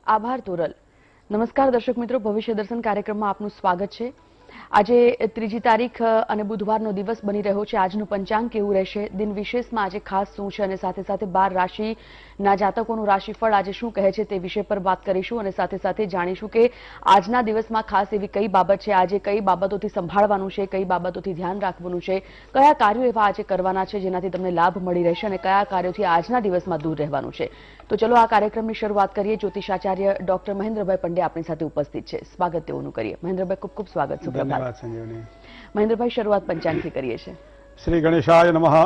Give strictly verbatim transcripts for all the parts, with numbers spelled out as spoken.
આભાર તોરલ। નમસ્કાર દર્શક મિત્રો, ભવિષ્ય દર્શન કાર્યક્રમમાં આપનું સ્વાગત છે। આજે ત્રીજી તારીખ અને બુધવારનો દિવસ બની રહ્યો છે। આજનું પંચાંગ કેવું રહેશે, દિન વિશેષમાં આજે ખાસ શું છે અને સાથે સાથે બાર રાશિના જાતકોનું રાશિફળ આજે શું કહે છે તે વિષય પર વાત કરીશું અને સાથે સાથે જાણીશું કે આજના દિવસમાં ખાસ એવી કઈ બાબત છે, આજે કઈ બાબતોથી સંભાળવાનું છે, કઈ બાબતોથી ધ્યાન રાખવાનું છે, કયા કાર્યો એવા આજે કરવાના છે જેનાથી તમને લાભ મળી રહેશે અને કયા કાર્યોથી આજના દિવસમાં દૂર રહેવાનું છે। તો ચલો આ કાર્યક્રમની શરૂઆત કરીએ। જ્યોતિષાચાર્ય ડોક્ટર મહેન્દ્રભાઈ પંડ્યા આપણી સાથે ઉપસ્થિત છે, સ્વાગત તેઓનું કરીએ। મહેન્દ્રભાઈ, ખૂબ ખૂબ સ્વાગત। સુપ્રભાત સંજીવની। મહેન્દ્રભાઈ, શરૂઆત પંચાંગથી કરીએ છીએ। શ્રી ગણેશાય નમઃ।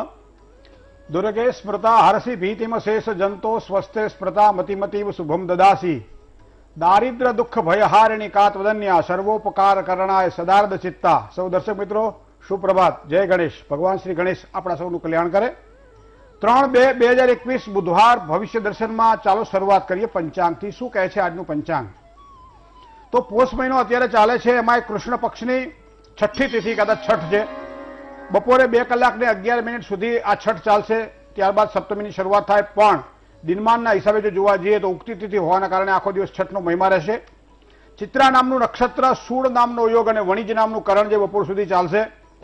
દુર્ગે સ્મૃતા હરસી ભીતિમ શેષ જંતો સ્વસ્તે સ્મૃતા મતિમતીવ શુભમ દદાસી દારિદ્ર દુઃખ ભયહારિણી કાતવદન્યા સર્વોપકાર કરણાય સદાર્દ ચિત્તા। સૌ દર્શક મિત્રો સુપ્રભાત, જય ગણેશ। ભગવાન શ્રી ગણેશ આપણા સૌનું કલ્યાણ કરે। ત્રણ બે બે હજાર એકવીસ બુધવાર ભવિષ્ય દર્શનમાં ચાલો શરૂઆત કરીએ પંચાંગથી। શું કહે છે આજનું પંચાંગ? તો પોષ મહિનો અત્યારે ચાલે છે, એમાં કૃષ્ણ પક્ષની છઠ્ઠી તિથિ, કદાચ છઠ છે। બપોરે બે કલાક ને અગિયાર મિનિટ સુધી આ છઠ ચાલશે, ત્યારબાદ સપ્તમીની શરૂઆત થાય। પણ દિનમાનના હિસાબે જો જોવા જઈએ તો ઉગતી તિથિ હોવાના કારણે આખો દિવસ છઠનો મહિમા રહેશે। ચિત્રા નામનું નક્ષત્ર, સૂળ નામનો યોગ અને વણિજ નામનું કરણ જે બપોર સુધી ચાલશે।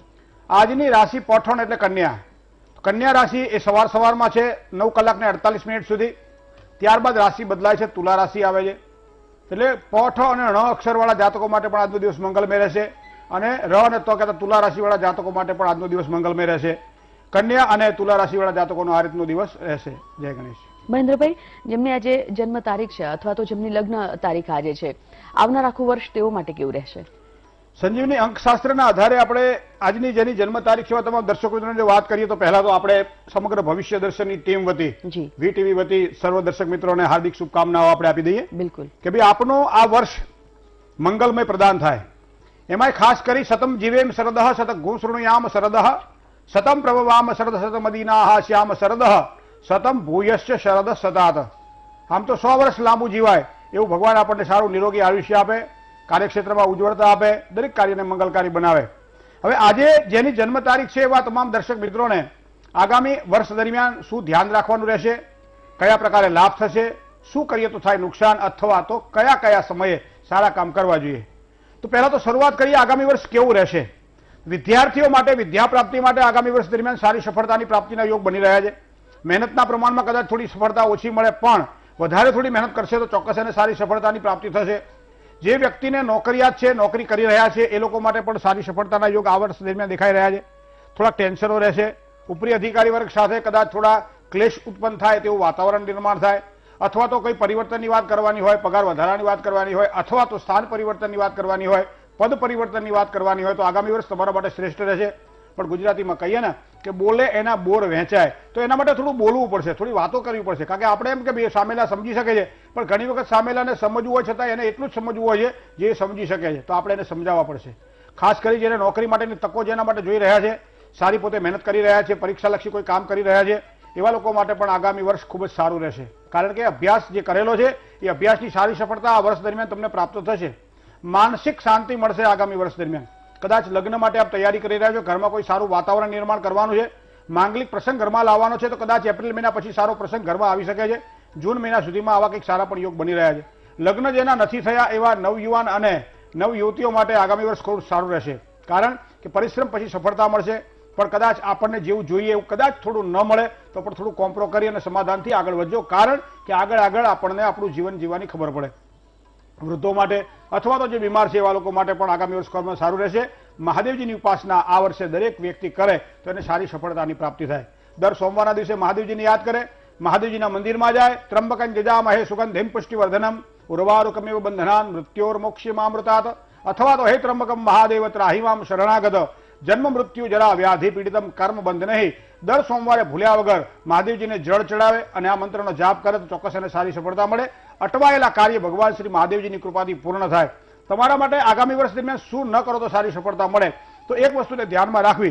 આજની રાશિ પઠણ એટલે કન્યા। કન્યા રાશિ એ સવાર સવારમાં છે નવ કલાક ને અડતાલીસ મિનિટ સુધી, ત્યારબાદ રાશિ બદલાય છે, તુલા રાશિ આવે છે। એટલે પઠ અને ણ અક્ષરવાળા જાતકો માટે પણ આજનો દિવસ મંગલમય રહેશે અને ર અને ત કહેતા તુલા રાશિવાળા જાતકો માટે પણ આજનો દિવસ મંગલમય રહેશે। કન્યા અને તુલા રાશિવાળા જાતકોનો આ રીતનો દિવસ રહેશે। જય ગણેશ। મહેન્દ્રભાઈ, જેમની આજે જન્મ તારીખ છે અથવા તો જેમની લગ્ન તારીખ આજે છે, આવનાર આખું વર્ષ તેઓ માટે કેવું રહેશે? સંજીવની, અંકશાસ્ત્રના આધારે આપણે આજની જેની જન્મ તારીખ છે તમામ દર્શકો મિત્રોને વાત કરીએ તો પહેલા તો આપણે સમગ્ર ભવિષ્ય દર્શનની ટીમ વતી, વીટીવી વતી સર્વ દર્શક મિત્રોને હાર્દિક શુભકામનાઓ આપણે આપી દઈએ। બિલકુલ કે ભાઈ આપનો આ વર્ષ મંગલમય પ્રદાન થાય। એમાંય ખાસ કરી સતમ જીવેમ શરદઃ શત ગુણ શૃણુયામ શરદઃ શતમ પ્રભવામ શરદ શતમદીનાહ શ્યામ શરદઃ શતમ ભૂયશ્ચ શરદ સતાત। આમ તો સો વર્ષ લાંબુ જીવાય એવું ભગવાન આપણને સારું નિરોગી આયુષ્ય આપે, કાર્યક્ષેત્રમાં ઉજ્જવળતા આપે, દરેક કાર્યને મંગલકારી બનાવે। હવે આજે જેની જન્મ તારીખ છે એવા તમામ દર્શક મિત્રોને આગામી વર્ષ દરમિયાન શું ધ્યાન રાખવાનું રહેશે, કયા પ્રકારે લાભ થશે, શું કરીએ તો થાય નુકસાન, અથવા તો કયા કયા સમયે સારા કામ કરવા જોઈએ। તો પહેલા તો શરૂઆત કરીએ આગામી વર્ષ કેવું રહેશે। વિદ્યાર્થીઓ માટે વિદ્યા પ્રાપ્તિ માટે આગામી વર્ષ દરમિયાન સારી સફળતાની પ્રાપ્તિના યોગ બની રહ્યા છે। મહેનતના પ્રમાણમાં કદાચ થોડી સફળતા ઓછી મળે, પણ વધારે થોડી મહેનત કરશે તો ચોક્કસ એને સારી સફળતાની પ્રાપ્તિ થશે। જે વ્યક્તિને નોકરિયાત છે, નોકરી કરી રહ્યા છે, એ લોકો માટે પણ સારી સફળતાના યોગ આ વર્ષ દરમિયાન દેખાઈ રહ્યા છે। થોડા ટેન્શનો રહેશે, ઉપરી અધિકારી વર્ગ સાથે કદાચ થોડા ક્લેશ ઉત્પન્ન થાય તેવું વાતાવરણ નિર્માણ થાય, અથવા તો કોઈ પરિવર્તનની વાત કરવાની હોય, પગાર વધારાની વાત કરવાની હોય, અથવા તો સ્થાન પરિવર્તનની વાત કરવાની હોય, પદ પરિવર્તનની વાત કરવાની હોય તો આગામી વર્ષ તમારા માટે શ્રેષ્ઠ રહેશે। પણ ગુજરાતીમાં કહીએ ને કે બોલે એના બોર વહેંચાય, તો એના માટે થોડું બોલવું પડશે, થોડી વાતો કરવી પડશે। કારણ કે આપણે એમ કે સામેલા સમજી શકે છે, પણ ઘણી વખત સામેલાને સમજવું હોય છતાં એને એટલું જ સમજવું હોય છે જે સમજી શકે છે, તો આપણે એને સમજાવવા પડશે। ખાસ કરી જેને નોકરી માટેની તકો જેના માટે જોઈ રહ્યા છે, સારી પોતે મહેનત કરી રહ્યા છે, પરીક્ષાલક્ષી કોઈ કામ કરી રહ્યા છે, એવા લોકો માટે પણ આગામી વર્ષ ખૂબ જ સારું રહેશે। કારણ કે અભ્યાસ જે કરેલો છે એ અભ્યાસની સારી સફળતા આ વર્ષ દરમિયાન તમને પ્રાપ્ત થશે। માનસિક શાંતિ મળશે આગામી વર્ષ દરમિયાન। કદાચ લગ્ન માટે આપ તૈયારી કરી રહ્યા છો, ઘરમાં કોઈ સારું વાતાવરણ નિર્માણ કરવાનું છે, માંગલિક પ્રસંગ ઘરમાં લાવવાનો છે, તો કદાચ એપ્રિલ મહિના પછી સારો પ્રસંગ ઘરમાં આવી શકે છે। જૂન મહિના સુધીમાં આવા કંઈક સારા પણ યોગ બની રહ્યા છે। લગ્ન જેના નથી થયા એવા નવયુવાન અને નવયુવતીઓ માટે આગામી વર્ષ ખૂબ સારું રહેશે। કારણ કે પરિશ્રમ પછી સફળતા મળશે, પણ કદાચ આપણને જેવું જોઈએ એવું કદાચ થોડું ન મળે તો પણ થોડું કોમ્પ્રો કરી અને સમાધાનથી આગળ વધજો। કારણ કે આગળ આગળ આપણને આપણું જીવન જીવવાની ખબર પડે। વૃદ્ધો માટે અથવા તો જે બીમાર છે એવા લોકો માટે પણ આગામી વર્ષ કર્મ સારું રહેશે। મહાદેવજીની ઉપાસના આ વર્ષે દરેક વ્યક્તિ કરે તો એને સારી સફળતાની પ્રાપ્તિ થાય। દર સોમવારના દિવસે મહાદેવજીને યાદ કરે, મહાદેવજીના મંદિરમાં જાય, ત્રંબકં જજામહે સુગંધિમ પુષ્ટિવર્ધનમ ઉર્વારુકમેવ બંધનાન મૃત્યોર્મોક્ષ્યમામૃતાત, અથવા તો હે ત્રંબકમ મહાદેવ ત્રાહિમામ શરણાગત જન્મ મૃત્યુ જરા વ્યાધિ પીડિતમ કર્મ બંધ નહીં। દર સોમવારે ભૂલ્યા વગર મહાદેવજીને જળ ચડાવે અને આ મંત્રનો જાપ કરે તો ચોક્કસ એને સારી સફળતા મળે। અટવાયેલા કાર્ય ભગવાન શ્રી મહાદેવજીની કૃપાથી પૂર્ણ થાય। તમારા માટે આગામી વર્ષ દરમિયાન શું ન કરો તો સારી સફળતા મળે, તો એક વસ્તુને ધ્યાનમાં રાખવી,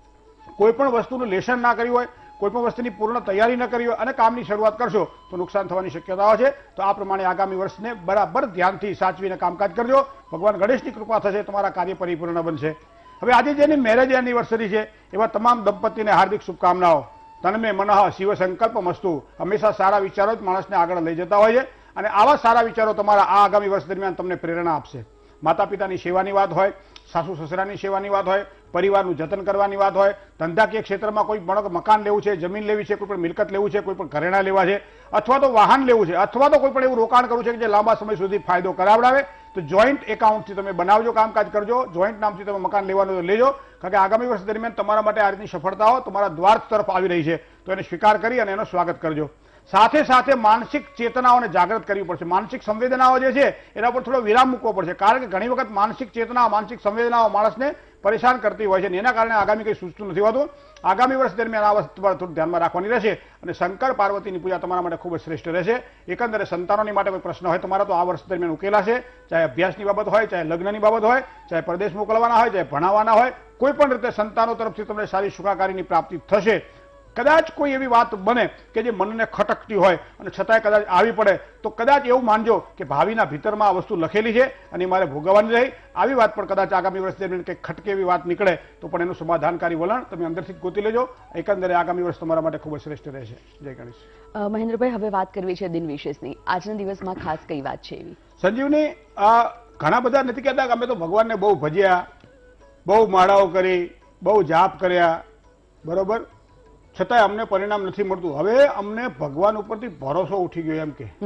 કોઈ પણ વસ્તુનું લેશન ના કર્યું હોય, કોઈ પણ વસ્તુની પૂર્ણ તૈયારી ન કરી હોય અને કામની શરૂઆત કરશો તો નુકસાન થવાની શક્યતાઓ છે। તો આ પ્રમાણે આગામી વર્ષને બરાબર ધ્યાનથી સાચવીને કામકાજ કરજો। ભગવાન ગણેશની કૃપા થશે, તમારા કાર્ય પરિપૂર્ણ બનશે। હવે આજે જેની મેરેજ એનિવર્સરી છે એવા તમામ દંપતીને હાર્દિક શુભકામનાઓ। તન્મે મનઃ શિવ સંકલ્પ મસ્તુ। હંમેશા સારા વિચારો જ માણસને આગળ લઈ જતા હોય છે અને આવા સારા વિચારો તમારા આ આગામી વર્ષ દરમિયાન તમને પ્રેરણા આપશે. માતા પિતાની સેવાની વાત હોય, સાસુ સસરાની સેવાની વાત હોય, પરિવારનું જતન કરવાની વાત હોય, ધંધાકીય ક્ષેત્રમાં કોઈ પણ મકાન લેવું છે, જમીન લેવી છે, કોઈ પણ મિલકત લેવું છે, કોઈ પણ ઘરેણા લેવા છે, અથવા તો વાહન લેવું છે, અથવા તો કોઈ પણ એવું રોકાણ કરવું છે કે જે લાંબા સમય સુધી ફાયદો કરાવડાવે, તો જોઈન્ટ એકાઉન્ટથી તમે બનાવજો, કામકાજ કરજો. જોઈન્ટ નામથી તમે મકાન લેવાનું તો લેજો, કારણ કે આગામી વર્ષ દરમિયાન તમારા માટે આ રીતની સફળતાઓ તમારા દ્વાર તરફ આવી રહી છે, તો એને સ્વીકાર કરી અને એનો સ્વાગત કરજો. સાથે સાથે માનસિક ચેતનાઓને જાગૃત કરવી પડશે. માનસિક સંવેદનાઓ જે છે એના પર થોડો વિરામ મૂકવો પડશે, કારણ કે ઘણી વખત માનસિક ચેતના, માનસિક સંવેદનાઓ માણસને પરેશાન કરતી હોય છે અને એના કારણે આગામી કંઈ સૂચતું નથી હોતું. આગામી વર્ષ દરમિયાન આ વસ્તુ પર થોડું ધ્યાનમાં રાખવાની રહેશે અને શંકર પાર્વતીની પૂજા તમારા માટે ખૂબ જ શ્રેષ્ઠ રહેશે. એકંદરે સંતાનોની માટે કોઈ પ્રશ્ન હોય તમારા તો આ વર્ષ દરમિયાન ઉકેલાશે, ચાહે અભ્યાસની બાબત હોય, ચાહે લગ્નની બાબત હોય, ચાહે પરદેશ મોકલવાના હોય, ચાહે ભણાવવાના હોય, કોઈ પણ રીતે સંતાનો તરફથી તમને સારી સુખાકારીની પ્રાપ્તિ થશે. કદાચ કોઈ એવી વાત બને કે જે મનને ખટકતી હોય અને છતાંય કદાચ આવી પડે તો કદાચ એવું માનજો કે ભાવિના ભીતરમાં આ વસ્તુ લખેલી છે અને મારે ભોગવવાની રહી. આવી વાત પણ કદાચ આગામી વર્ષ દરમિયાન કંઈક ખટકે એવી વાત નીકળે તો પણ એનું સમાધાનકારી વલણ તમે અંદરથી ગોતી લેજો. એકંદરે આગામી વર્ષ તમારા માટે ખૂબ જ શ્રેષ્ઠ રહેશે. જય ગણેશ. મહેન્દ્રભાઈ, હવે વાત કરવી છે દિન વિશેષની. આજના દિવસમાં ખાસ કઈ વાત છે એવી? સંજીવની, આ ઘણા બધા નથી કહેતા કે અમે તો ભગવાનને બહુ ભજ્યા, બહુ માળાઓ કરી, બહુ જાપ કર્યા, બરોબર, છતાંય અમને પરિણામ નથી મળતું. હવે અમને ભગવાન ઉપરથી ભરોસો ઉઠી ગયો એમ કે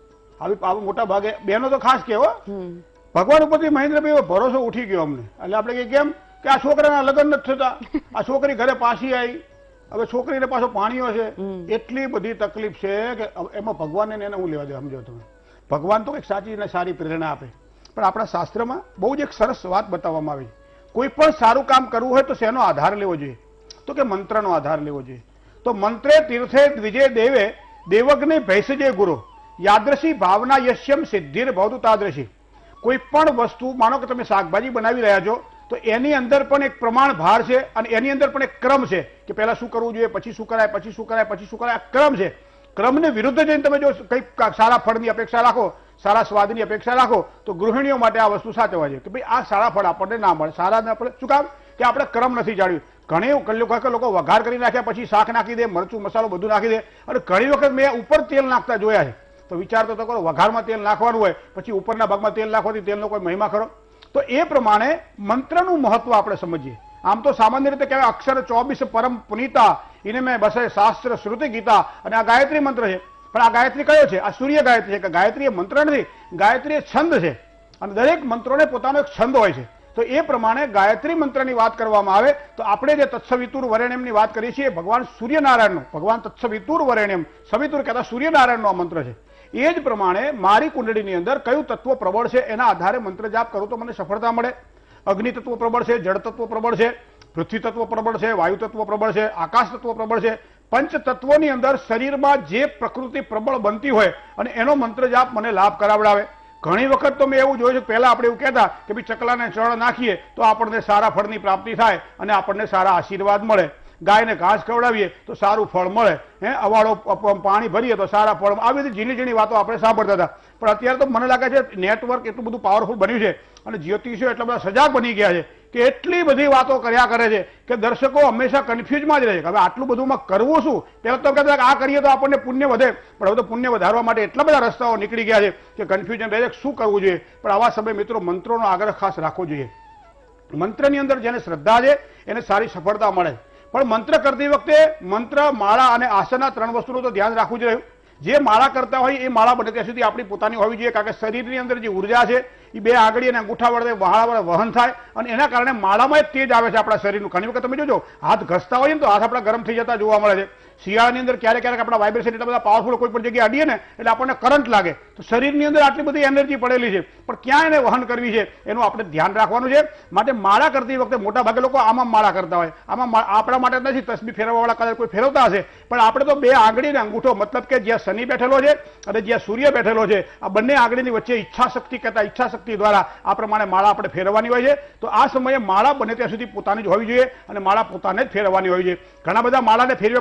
આવી મોટા ભાગે બહેનો તો ખાસ કહેવો, ભગવાન ઉપરથી મહેન્દ્રભાઈ ભરોસો ઉઠી ગયો અમને. એટલે આપણે કહીએ કેમ કે આ છોકરાના લગ્ન નથી થતા, આ છોકરી ઘરે પાછી આવી, હવે છોકરીને પાછો પાણીઓ છે, એટલી બધી તકલીફ છે કે એમાં ભગવાનને એને હું લેવા દે. સમજો તમે, ભગવાન તો કંઈક સાચી અને સારી પ્રેરણા આપે, પણ આપણા શાસ્ત્રમાં બહુ જ એક સરસ વાત બતાવવામાં આવી. કોઈ પણ સારું કામ કરવું હોય તો શેનો આધાર લેવો જોઈએ? તો કે મંત્રનો આધાર લેવો જોઈએ. તો મંત્રે તીર્થે દ્વિજે દેવે દેવગ્ને ભૈસજે ગુરુ યાદ્રશી ભાવના યશ્યમ સિદ્ધિર ભવતુ તાદ્રશી. કોઈ પણ વસ્તુ, માનો કે તમે શાકભાજી બનાવી રહ્યા છો તો એની અંદર પણ એક પ્રમાણ ભાર છે અને એની અંદર પણ એક ક્રમ છે કે પહેલા શું કરવું જોઈએ, પછી શું કરાય, પછી શું કરાય, પછી શું કરાય. આ ક્રમ છે. ક્રમને વિરુદ્ધ જઈને તમે જો કંઈક સારા ફળની અપેક્ષા રાખો, સારા સ્વાદની અપેક્ષા રાખો તો ગૃહિણીઓ માટે આ વસ્તુ સાચવવા છે કે ભાઈ આ સારા ફળ આપણને ના મળે. સારા આપણે શું કામ કે આપણે ક્રમ નથી જાળવ્યું. ઘણી વખત લોકો વઘાર કરી નાખ્યા પછી શાક નાખી દે, મરચું મસાલો બધું નાખી દે, અને ઘણી વખત મેં ઉપર તેલ નાખતા જોયા છે. તો વિચારતો તો કરો, વઘારમાં તેલ નાખવાનું હોય પછી ઉપરના ભાગમાં તેલ નાખવાથી તેલનો કોઈ મહિમા ખરો? તો એ પ્રમાણે મંત્રનું મહત્વ આપણે સમજીએ. આમ તો સામાન્ય રીતે કહેવાય અક્ષર ચોવીસ પરમ પુનીતા એને મેં બસે શાસ્ત્ર શ્રુતિ ગીતા, અને આ ગાયત્રી મંત્ર છે. પણ આ ગાયત્રી કયો છે? આ સૂર્ય ગાયત્રી છે. કે ગાયત્રી એ મંત્ર નથી, ગાયત્રી એ છંદ છે, અને દરેક મંત્રોને પોતાનો એક છંદ હોય છે. તો એ પ્રમાણે ગાયત્રી મંત્રની વાત કરવામાં આવે તો આપણે જે તત્સવિતુર વરેણ્યમની વાત કરીએ છીએ ભગવાન સૂર્યનારાયણનો, ભગવાન તત્સવિતુર વરેણ્યમ, સવિતુર કહેતા સૂર્યનારાયણનો આ મંત્ર છે. એ જ પ્રમાણે મારી કુંડળીની અંદર કયું તત્વ પ્રબળ છે એના આધારે મંત્ર જાપ કરું તો મને સફળતા મળે. અગ્નિ તત્વ પ્રબળ છે, જળ તત્વ પ્રબળ છે, પૃથ્વી તત્વ પ્રબળ છે, વાયુ તત્વ પ્રબળ છે, આકાશ તત્વ પ્રબળ છે. પંચ તત્વોની અંદર શરીરમાં જે પ્રકૃતિ પ્રબળ બનતી હોય અને એનો મંત્ર જાપ મને લાભ કરાવડાવે. ઘણી વખત તો મેં એવું જોયું છે, પહેલા આપણે એવું કહેતા કે ભાઈ ચકલાને ચણ નાખીએ તો આપણને સારા ફળની પ્રાપ્તિ થાય અને આપણને સારા આશીર્વાદ મળે. ગાયને ઘાસ ખવડાવીએ તો સારું ફળ મળે, હે અવાળો પાણી ભરીએ તો સારા ફળ. આવી બધી ઝીણી ઝીણી વાતો આપણે સાંભળતા હતા. પણ અત્યારે તો મને લાગે છે નેટવર્ક એટલું બધું પાવરફુલ બન્યું છે અને જ્યોતિષીઓ એટલા બધા સજાગ બની ગયા છે કે એટલી બધી વાતો કર્યા કરે છે કે દર્શકો હંમેશા કન્ફ્યુઝમાં જ રહે છે. હવે આટલું બધુંમાં કરવું શું? પહેલા તો કહેતા કે આ કરીએ તો આપણને પુણ્ય વધે, પણ હવે તો પુણ્ય વધારવા માટે એટલા બધા રસ્તાઓ નીકળી ગયા છે કે કન્ફ્યુઝન રહે છે શું કરવું જોઈએ. પણ આવા સમયે મિત્રો મંત્રોનો આગ્રહ ખાસ રાખવો જોઈએ. મંત્રની અંદર જેને શ્રદ્ધા છે એને સારી સફળતા મળે. પણ મંત્ર કરતી વખતે મંત્ર, માળા અને આસનના ત્રણ વસ્તુનું તો ધ્યાન રાખવું જ રહ્યું. જે માળા કરતા હોય એ માળા બને ત્યાં સુધી આપણી પોતાની હોવી જોઈએ, કારણ કે શરીરની અંદર જે ઉર્જા છે એ બે આંગળી અને અંગૂઠા વડે વહાળા વડે વહન થાય અને એના કારણે માળામાં એક તેજ આવે છે આપણા શરીરનું. ઘણી વખત તમે જોજો હાથ ઘસતા હોય ને તો હાથ આપણા ગરમ થઈ જતા જોવા મળે છે. શિયાળાની અંદર ક્યારેક ક્યારેક આપણા વાઇબ્રેશન એટલા બધા પાવરફુલ કોઈ પણ જગ્યાએ અડીએ ને એટલે આપણને કરંટ લાગે. તો શરીરની અંદર આટલી બધી એનર્જી પડેલી છે, પણ ક્યાં એને વહન કરવી છે એનું આપણે ધ્યાન રાખવાનું છે. માટે માળા કરતી વખતે મોટા ભાગે લોકો આમાં માળા કરતા હોય. આમાં આપણા માટે નથી, તસબી ફેરવવાવાળા કદાચ કોઈ ફેરવતા હશે, પણ આપણે તો બે આંગળી અને અંગૂઠો, મતલબ કે જ્યાં શનિ બેઠેલો છે અને જ્યાં સૂર્ય બેઠેલો છે આ બંને આંગળીની વચ્ચે ઈચ્છા શક્તિ કહેતા ઈચ્છા શક્તિ દ્વારા આ પ્રમાણે માળા આપણે ફેરવવાની હોય છે. તો આ સમયે માળા બને ત્યાં સુધી પોતાની જ હોવી જોઈએ અને માળા પોતાને જ ફેરવવાની હોવી જોઈએ. ઘણા બધા માળાને ફેરવ્યા પછી પછી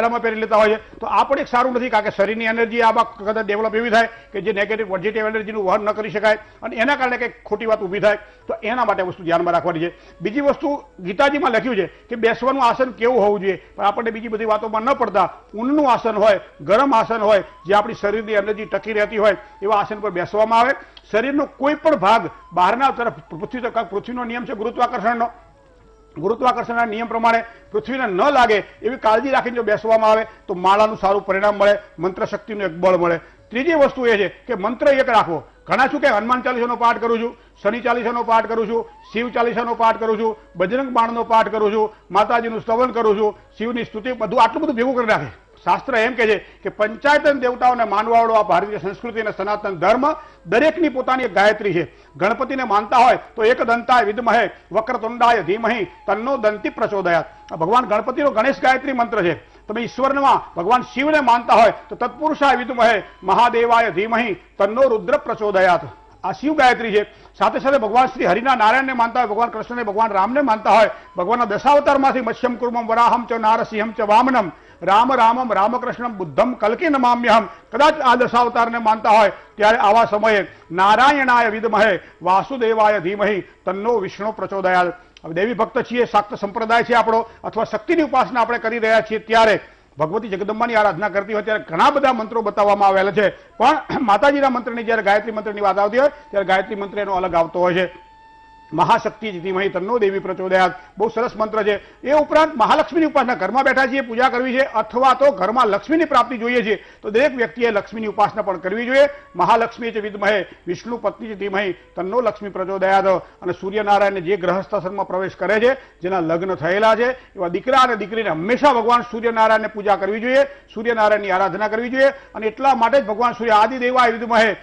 ગળામાં પહેરી લેતા હોય છે. તો આ પણ એક સારું નથી, કારણ કે શરીરની એનર્જી આમાં કદાચ ડેવલપ એવી થાય કે જે નેગેટિવ પોઝિટિવ એનર્જીનું વહન ન કરી શકાય અને એના કારણે કંઈક ખોટી વાત ઊભી થાય. તો એના માટે વસ્તુ ધ્યાનમાં રાખવાની છે. બીજી વસ્તુ ગીતાજીમાં લખ્યું છે કે બેસવાનું આસન કેવું હોવું જોઈએ, પણ આપણને બીજી બધી વાતોમાં ન પડતા ઊનનું આસન હોય, ગરમ આસન હોય, જે આપણી શરીરની એનર્જી ટકી રહેતી હોય એવા આસન પર બેસવામાં આવે. શરીરનો કોઈ પણ ભાગ બહારના તરફ પૃથ્વી પૃથ્વીનો નિયમ છે ગુરુત્વાકર્ષણનો, ગુરુત્વાકર્ષણના નિયમ પ્રમાણે પૃથ્વીને ન લાગે એવી કાળજી રાખીને જો બેસવામાં આવે તો માળાનું સારું પરિણામ મળે, મંત્ર શક્તિનું એક બળ મળે. ત્રીજી વસ્તુ એ છે કે મંત્ર એક રાખવો. ઘણા શું કે હનુમાન ચાલીસાનો પાઠ કરું છું, શનિ ચાલીસાનો પાઠ કરું છું, શિવ ચાલીસાનો પાઠ કરું છું, બજરંગ બાણનો પાઠ કરું છું, માતાજીનું સ્તવન કરું છું, શિવની સ્તુતિ, બધું આટલું બધું ભેગું કરી નાખે. શાસ્ત્ર એમ કહે છે કે પંચાયતન દેવતાઓને માનવાવાળો આ ભારતીય સંસ્કૃતિ અને સનાતન ધર્મ દરેકની પોતાની એક ગાયત્રી છે. ગણપતિને માનતા હોય તો એક દંતાય વિદ્મહે વક્રતુંડાય ધીમહિ તન્નો દંતી પ્રચોદયાત. ભગવાન ગણપતિનો ગણેશ ગાયત્રી મંત્ર છે. તમે ઈશ્વરમાં ભગવાન શિવને માનતા હોય તો તત્પુરુષાય વિદ્મહે મહાદેવાય ધીમહિ તન્નો રુદ્ર પ્રચોદયાત. આ શિવ ગાયત્રી છે. સાથે સાથે ભગવાન શ્રી હરિના નારાયણને માનતા હોય, ભગવાન કૃષ્ણને ભગવાન રામને માનતા હોય, ભગવાનના દશાવતારમાંથી મત્સ્યમ કુર્મમ વરાહમ ચ નારસિંહમ ચ વામનમ રામ રામમ રામકૃષ્ણમ બુદ્ધમ કલ્કી નમામ્યહમ. કદાચ આ દશાવતારને માનતા હોય ત્યારે આવા સમયે નારાયણાય વિદ્મહે વાસુદેવાય ધીમહિ તન્નો વિષ્ણુ પ્રચોદયાત. હવે દેવી ભક્ત છીએ, શાક્ત સંપ્રદાય છે આપણો, અથવા શક્તિની ઉપાસના આપણે કરી રહ્યા છીએ ત્યારે ભગવતી જગદંબાની આરાધના કરતી હોય ત્યારે ઘણા બધા મંત્રો બતાવવામાં આવેલા છે. પણ માતાજીના મંત્રની જ્યારે ગાયત્રી મંત્રની વાત આવતી હોય ત્યારે ગાયત્રી મંત્ર એનો અલગ આવતો હોય છે. મહાશક્તિ ધીમહિ તન્નો દેવી પ્રચોદયાત બહુ સરસ મંત્ર છે. એ ઉપરાંત મહાલક્ષ્મીની ઉપાસના, ઘરમાં બેઠા છીએ પૂજા કરવી છે અથવા તો ઘરમાં લક્ષ્મીની પ્રાપ્તિ જોઈએ છે તો દરેક વ્યક્તિએ લક્ષ્મીની ઉપાસના પણ કરવી જોઈએ. મહાલક્ષ્મી છે વિદ્મહે વિષ્ણુ પત્ની ધીમહિ તન્નો લક્ષ્મી પ્રચોદયાત. અને સૂર્યનારાયણ જે ગ્રહસ્થાશ્રમમાં પ્રવેશ કરે છે, જેના લગ્ન થયેલા છે એવા દીકરા અને દીકરીને હંમેશા ભગવાન સૂર્યનારાયણને પૂજા કરવી જોઈએ, સૂર્યનારાયણની આરાધના કરવી જોઈએ. અને એટલા માટે જ ભગવાન સૂર્ય આદિદેવાય વિદ્મહે,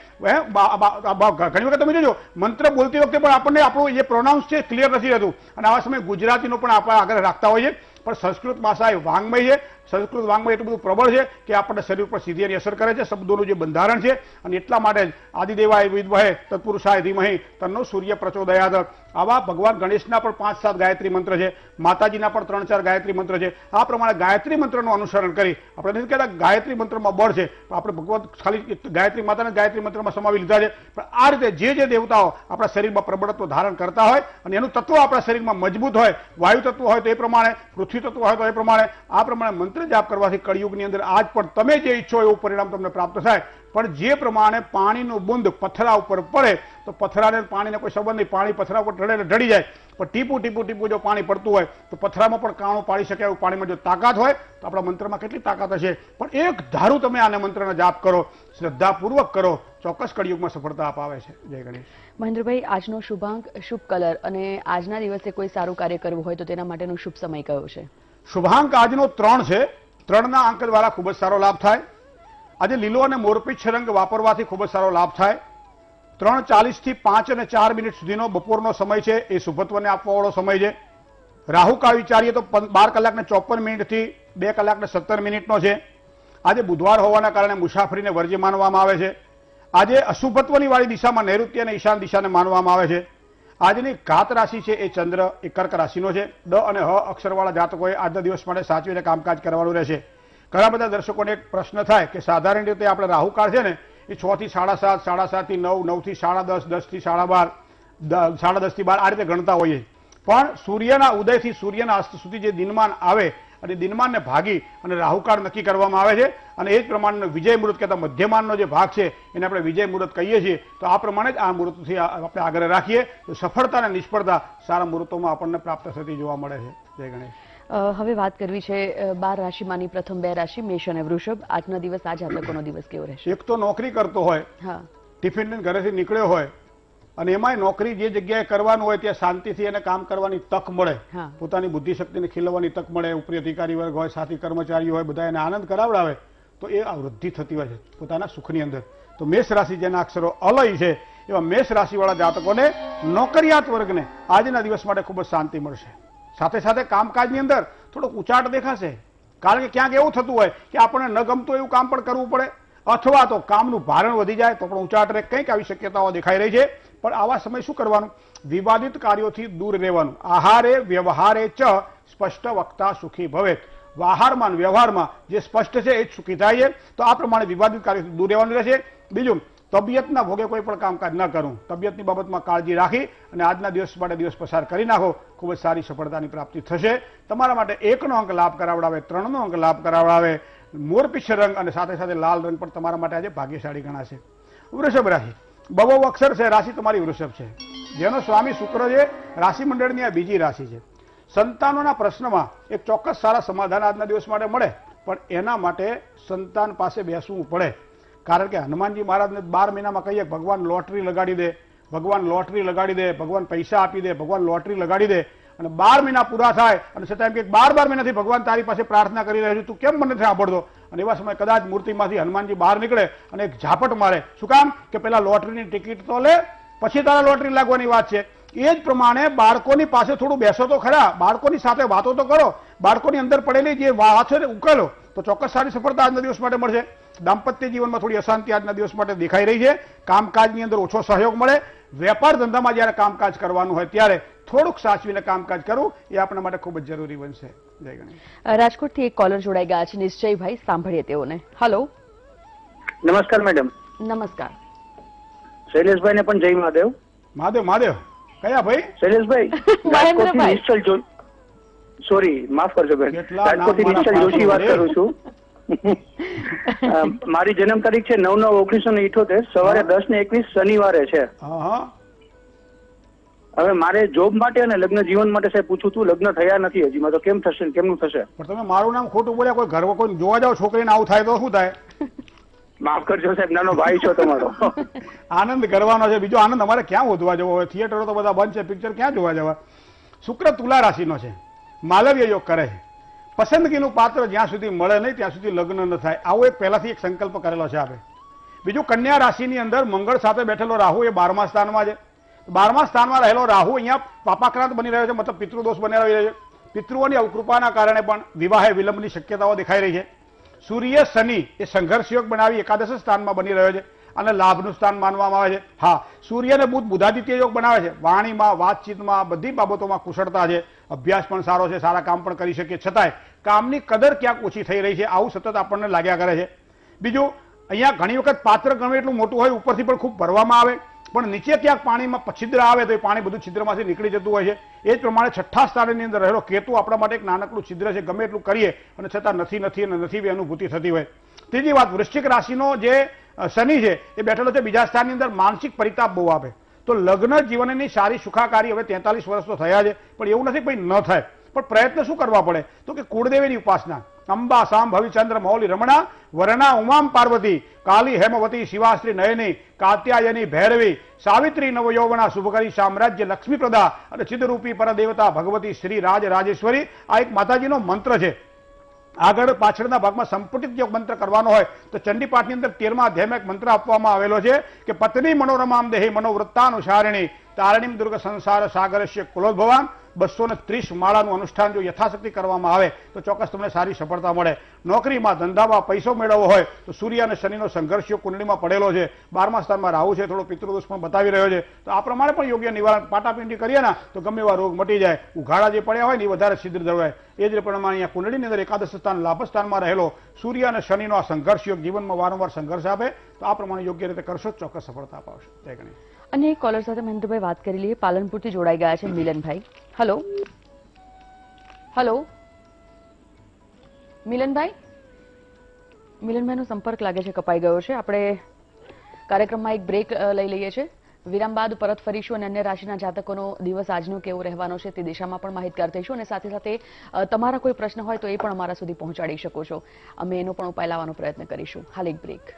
ઘણી વખત તમે જોજો મંત્ર બોલતી વખતે પણ આપણને આપણું જે પ્રોનાઉન્સ છે ક્લિયર નથી રહેતું અને આવા સમયે ગુજરાતીનો પણ આપણે આગળ રાખતા હોઈએ. પણ સંસ્કૃત ભાષા એ વાંગમય છે. સંસ્કૃત વાંગમય એટલું બધું પ્રબળ છે કે આપણને શરીર પર સીધી એની અસર કરે છે, શબ્દોનું જે બંધારણ છે. અને એટલા માટે જ આદિદેવાય વિદ્મહે તત્પુરુષાય ધીમહિ તન્નો સૂર્ય પ્રચોદયાત. આવા ભગવાન ગણેશના પણ પાંચ સાત ગાયત્રી મંત્ર છે, માતાજીના પણ ત્રણ ચાર ગાયત્રી મંત્ર છે. આ પ્રમાણે ગાયત્રી મંત્રનું અનુસરણ કરી આપણે નથી કહેતા ગાયત્રી મંત્રમાં બળ છે, આપણે ભગવાન ખાલી ગાયત્રી માતાને ગાયત્રી મંત્રમાં સમાવી લીધા છે. પણ આ રીતે જે જે દેવતાઓ આપણા શરીરમાં પ્રબળત્વ ધારણ કરતા હોય અને એનું તત્વ આપણા શરીરમાં મજબૂત હોય, વાયુ તત્વ હોય તો એ પ્રમાણે, પૃથ્વી તત્વ હોય તો એ પ્રમાણે, આ પ્રમાણે મંત્ર જાપ કરવાથી કળિયુગની અંદર આજ પણ તમે જે ઈચ્છો એવું પરિણામ તમને પ્રાપ્ત થાય. પણ જે પ્રમાણે પાણીનું બુંદ પથરા ઉપર પડે તો પથરાને પાણીને કોઈ સંબંધ નહીં, પાણી પથરા ઉપર ઢળે ઢળી જાય. પણ ટીપું ટીપું ટીપું જો પાણી પડતું હોય તો પથરામાં પણ કાણું પાડી શકે એવું પાણીમાં જો તાકાત હોય તો આપણા મંત્રમાં કેટલી તાકાત હશે. પણ એક ધારું તમે આને મંત્રનો જાપ કરો, શ્રદ્ધાપૂર્વક કરો, ચોક્કસ કળિયુગમાં સફળતા અપાવે છે. જય ગણેશ. મહેન્દ્રભાઈ, આજનો શુભાંક, શુભ કલર અને આજના દિવસે કોઈ સારું કાર્ય કરવું હોય તો તેના માટેનો શુભ સમય કયો છે? શુભાંક આજનો ત્રણ છે. ત્રણના અંક દ્વારા ખૂબ જ સારો લાભ થાય. આજે લીલો અને મોરપીંછ રંગ વાપરવાથી ખૂબ જ સારો લાભ થાય. ત્રણ ચાલીસ થી પાંચ અને ચાર મિનિટ સુધીનો બપોરનો સમય છે એ શુભત્વને આપવાવાળો સમય છે. રાહુકાળ વિચારીએ તો બાર કલાક ને ચોપન મિનિટથી બે કલાક ને સત્તર મિનિટનો છે. આજે બુધવાર હોવાના કારણે મુસાફરીને વર્જ્ય માનવામાં આવે છે. આજે અશુભત્વની વાળી દિશામાં નૈઋત્ય અને ઈશાન દિશાને માનવામાં આવે છે. આજની ઘાત રાશિ છે એ ચંદ્ર એ કર્ક રાશિનો છે. ડ અને હ અક્ષરવાળા જાતકોએ આજના દિવસ માટે સાચવીને કામકાજ કરવાનું રહેશે. ઘણા બધા દર્શકોને એક પ્રશ્ન થાય કે સાધારણ રીતે આપણે રાહુકાળ છે ને એ છ થી સાડા સાત, સાડા સાત થી નવ, નવ થી સાડા દસ, દસ થી સાડા બાર, સાડા દસ થી બાર આ રીતે ગણતા હોઈએ. પણ સૂર્યના ઉદયથી સૂર્યના અસ્ત સુધી જે દિનમાન આવે અને દિનમાનને ભાગી અને રાહુકાળ નક્કી કરવામાં આવે છે. અને એ જ પ્રમાણનો વિજય મુહૂર્ત કહેતા મધ્યમાનનો જે ભાગ છે એને આપણે વિજય મુહૂર્ત કહીએ છીએ. તો આ પ્રમાણે જ આ મુહૂર્તથી આપણે આગળ રાખીએ તો સફળતા અને નિષ્ફળતા સારા મુહૂર્તોમાં આપણને પ્રાપ્ત થતી જોવા મળે છે. જય ગણેશ. હવે વાત કરવી છે બાર રાશિમાંની પ્રથમ બે રાશિ મેષ અને વૃષભ. આજનો દિવસ, આ જાતકોનો દિવસ કેવો રહેશે? એક તો નોકરી કરતો હોય, હા, ટિફિન લઈને ઘરેથી નીકળ્યો હોય અને એમાંય નોકરી જે જગ્યાએ કરવાનું હોય ત્યાં શાંતિથી એને કામ કરવાની તક મળે, પોતાની બુદ્ધિશક્તિને ખીલવાની તક મળે, ઉપરી અધિકારી વર્ગ હોય, સાથી કર્મચારીઓ હોય, બધા એને આનંદ કરાવડાવે તો એ આ વૃદ્ધિ થતી હોય છે પોતાના સુખની અંદર. તો મેષ રાશિ જેના અક્ષરો અલય છે એવા મેષ રાશિવાળા જાતકોને નોકરિયાત વર્ગને આજના દિવસ માટે ખૂબ જ શાંતિ મળશે. સાથે સાથે કામકાજની અંદર થોડોક ઉચાટ દેખાશે, કારણ કે ક્યાંક એવું થતું હોય કે આપણને ન ગમતું એવું કામ પણ કરવું પડે અથવા તો કામનું ભારણ વધી જાય તો પણ ઉચાટ રહે, કંઈક આવી શક્યતાઓ દેખાઈ રહી છે. પણ આવા સમય શું કરવાનું? વિવાદિત કાર્યોથી દૂર રહેવાનું. આહારે વ્યવહારે ચ સ્પષ્ટ વક્તા સુખી ભવે. આહારમાં વ્યવહારમાં જે સ્પષ્ટ છે એ જ સુખી થાય છે. તો આ પ્રમાણે વિવાદિત કાર્યથી દૂર રહેવાનું રહેશે. બીજું, તબિયતના ભોગે કોઈ પણ કામકાજ ન કરવું. તબિયતની બાબતમાં કાળજી રાખી અને આજના દિવસ માટે દિવસ પસાર કરી નાખો. ખૂબ જ સારી સફળતાની પ્રાપ્તિ થશે. તમારા માટે એકનો અંક લાભ કરાવડાવે, ત્રણનો અંક લાભ કરાવડાવે, મોરપીછ રંગ અને સાથે સાથે લાલ રંગ પણ તમારા માટે આજે ભાગ્યશાળી ગણાશે. વૃષભ રાશિ, બહુ અક્ષર છે, રાશિ તમારી વૃષભ છે, જેનો સ્વામી શુક્ર છે. રાશિ મંડળની આ બીજી રાશિ છે. સંતાનોના પ્રશ્નમાં એક ચોક્કસ સારા સમાધાન આજના દિવસ માટે મળે, પણ એના માટે સંતાન પાસે બેસવું પડે. કારણ કે હનુમાનજી મહારાજને બાર મહિનામાં કહીએ ભગવાન લોટરી લગાડી દે, ભગવાન લોટરી લગાડી દે, ભગવાન પૈસા આપી દે, ભગવાન લોટરી લગાડી દે, અને બાર મહિના પૂરા થાય અને છતાં એમ કે બાર બાર મહિનાથી ભગવાન તારી પાસે પ્રાર્થના કરી રહ્યો છું, તું કેમ મને નથી સાંભળતો? અને એવા સમયે કદાચ મૂર્તિમાંથી હનુમાનજી બહાર નીકળે અને એક ઝાપટ મારે. શું કામ? કે પેલા લોટરીની ટિકિટ તો લે, પછી તારા લોટરી લાગવાની વાત છે. એ જ પ્રમાણે બાળકોની પાસે થોડું બેસો તો ખરા, બાળકોની સાથે વાતો તો કરો, બાળકોની અંદર પડેલી જે વાત છે ઉકેલો, તો ચોક્કસ સારી સફળતા આજના દિવસ માટે મળશે. દાંપત્ય જીવનમાં થોડી અશાંતિ આજના દિવસ માટે દેખાઈ રહી છે. કામકાજની અંદર ઓછો સહયોગ મળે. વેપાર ધંધામાં જ્યારે કામકાજ કરવાનું હોય ત્યારે થોડુંક સાચવીને કામકાજ કરવું એ આપણા માટે ખૂબ જ જરૂરી બનશે. જય ગણેશ. રાજકોટથી એક કોલર જોડાઈ ગયા છે, નિશ્ચયભાઈ, સાંભળીએ તેઓને. હલો. નમસ્કાર મેડમ. નમસ્કાર. શૈલેષભાઈ ને પણ જય મહાદેવ. મહાદેવ મહાદેવ. કયા ભાઈ? શૈલેષભાઈ, રાજકોટથી નિશ્ચલ જોશી. સોરી, માફ કરજો બેન. રાજકોટથી નિશ્ચલ જોશી વાત કરું છું. મારી જન્મ તારીખ છે નવ નવ ઓગણીસો ને ઇઠોતેર, સવારે દસ ને એકવીસ શનિવારે છે. હવે મારે જોબ માટે અને લગ્ન જીવન માટે સાહેબ પૂછું તું, લગ્ન થયા નથી હજી, માં તો કેમ થશે કેમનું થશે? પણ તમે મારું નામ ખોટું બોલ્યા, કોઈ ઘર કોઈ જોવા જાવ છોકરીને આવું થાય તો શું થાય? માફ કરજો સાહેબ, નાનો ભાઈ છો તમારો. આનંદ કરવાનો છે, બીજો આનંદ અમારે ક્યાં વધવા જવો હોય? થિયેટરો તો બધા બંધ છે, પિક્ચર ક્યાં જોવા જવા? શુક્ર તુલા રાશિનો છે, માલવ્ય યોગ કરે છે. પસંદગીનું પાત્ર જ્યાં સુધી મળે નહીં ત્યાં સુધી લગ્ન ન થાય, આવો એક પહેલાથી એક સંકલ્પ કરેલો છે આપણે. બીજું, કન્યા રાશિની અંદર મંગળ સાથે બેઠેલો રાહુ એ બારમા સ્થાનમાં છે. બારમા સ્થાનમાં રહેલો રાહુ અહીંયા પાપાક્રાંત બની રહ્યો છે, મતલબ પિતૃદોષ બની રહ્યો છે. પિતૃઓની અવકૃપાના કારણે પણ વિવાહે વિલંબની શક્યતાઓ દેખાઈ રહી છે. સૂર્ય શનિ એ સંઘર્ષ યોગ બનાવી એકાદશ સ્થાનમાં બની રહ્યો છે અને લાભનું સ્થાન માનવામાં આવે છે. હા, સૂર્યને બુધ બુધાદિત્ય યોગ બનાવે છે. વાણીમાં, વાતચીતમાં, બધી બાબતોમાં કુશળતા છે. અભ્યાસ પણ સારો છે, સારા કામ પણ કરી શકીએ, છતાંય કામની કદર ક્યાંક ઓછી થઈ રહી છે, આવું સતત આપણને લાગ્યા કરે છે. બીજું, અહીંયા ઘણી વખત પાત્ર ગમે એટલું મોટું હોય, ઉપરથી પણ ખૂબ ભરવામાં આવે, પણ નીચે ક્યાંક પાણીમાં છિદ્ર આવે તો એ પાણી બધું છિદ્રમાંથી નીકળી જતું હોય છે. એ જ પ્રમાણે છઠ્ઠા સ્થાનની અંદર રહેલો કેતુ આપણા માટે એક નાનકડું છિદ્ર છે, ગમે એટલું કરીએ અને છતાં નથી નથી અને નથી એવી અનુભૂતિ થતી હોય. ત્રીજી વાત, વૃશ્ચિક રાશિનો જે શનિ છે એ બેઠેલો છે બીજા સ્થાનની અંદર, માનસિક પરિતાપ બહુ આપે. તો લગ્ન જીવનની સારી સુખાકારી હવે તેતાલીસ વર્ષ તો થયા છે, પણ એવું નથી ભાઈ ન થાય, પણ પ્રયત્ન શું કરવા પડે? તો કે કુળદેવીની ઉપાસના. અંબા સામ ભવિચંદ્ર મૌલી રમણા વરણા ઉમામ પાર્વતી કાલી હેમવતી શિવાશ્રી નયની કાત્યાયની ભૈરવી સાવિત્રી નવયૌવના શુભકરી સામ્રાજ્ય લક્ષ્મી પ્રદા અને ચિદરૂપી પરદેવતા ભગવતી શ્રી રાજ રાજેશ્વરી, આ એક માતાજીનો મંત્ર છે. આગળ પાછળના ભાગમાં સંપુટિત જો મંત્ર કરવાનો હોય તો ચંડીપાઠની અંદર તેરમા અધ્યાયમાં એક મંત્ર આપવામાં આવેલો છે કે પત્ની મનોરમામ દેહી મનોવૃત્તાનુસારિણી તારણીમ દુર્ગ સંસાર સાગરસ્ય કુલોદ્ભવાન. બસો ને ત્રીસ માળાનું અનુષ્ઠાન જો યથાશક્તિ કરવામાં આવે તો ચોક્કસ તમને સારી સફળતા મળે. નોકરીમાં, ધંધામાં પૈસો મેળવવો હોય તો સૂર્ય અને શનિનો સંઘર્ષ યોગ કુંડળીમાં પડેલો છે. બારમા સ્થાનમાં રાહુ છે, થોડો પિતૃદોષ પણ બતાવી રહ્યો છે, તો આ પ્રમાણે પણ યોગ્ય નિવારણ પાટાપિંડી કરીએ ને તો ગમે એવા રોગ મટી જાય. ઉઘાડા જે પડ્યા હોય ને એ વધારે છિદ્ર જળવાય. એ જ પ્રમાણે અહીંયા કુંડળીની અંદર એકાદશ સ્થાન લાભ સ્થાનમાં રહેલો સૂર્ય અને શનિનો આ સંઘર્ષ યોગ જીવનમાં વારંવાર સંઘર્ષ આપે, તો આ પ્રમાણે યોગ્ય રીતે કરશો ચોક્કસ સફળતા અપાવશે. જય ગણેશ. અને એક કોલર સાથે મહેન્દ્રભાઈ વાત કરી લઈએ, પાલનપુરથી જોડાઈ ગયા છે મિલનભાઈ. હલો. હલો મિલનભાઈ. મિલનભાઈનો સંપર્ક લાગે છે કપાઈ ગયો છે. આપણે કાર્યક્રમમાં એક બ્રેક લઈ લઈએ છીએ. વિરામ બાદ પરત ફરીશું અને અન્ય રાશિના જાતકોનો દિવસ આજનો કેવો રહેવાનો છે તે દિશામાં પણ માહિતગાર થઈશું અને સાથે સાથે તમારા કોઈ પ્રશ્ન હોય તો એ પણ અમારા સુધી પહોંચાડી શકો છો. અમે એનો પણ ઉપાય લાવવાનો પ્રયત્ન કરીશું. હાલ એક બ્રેક.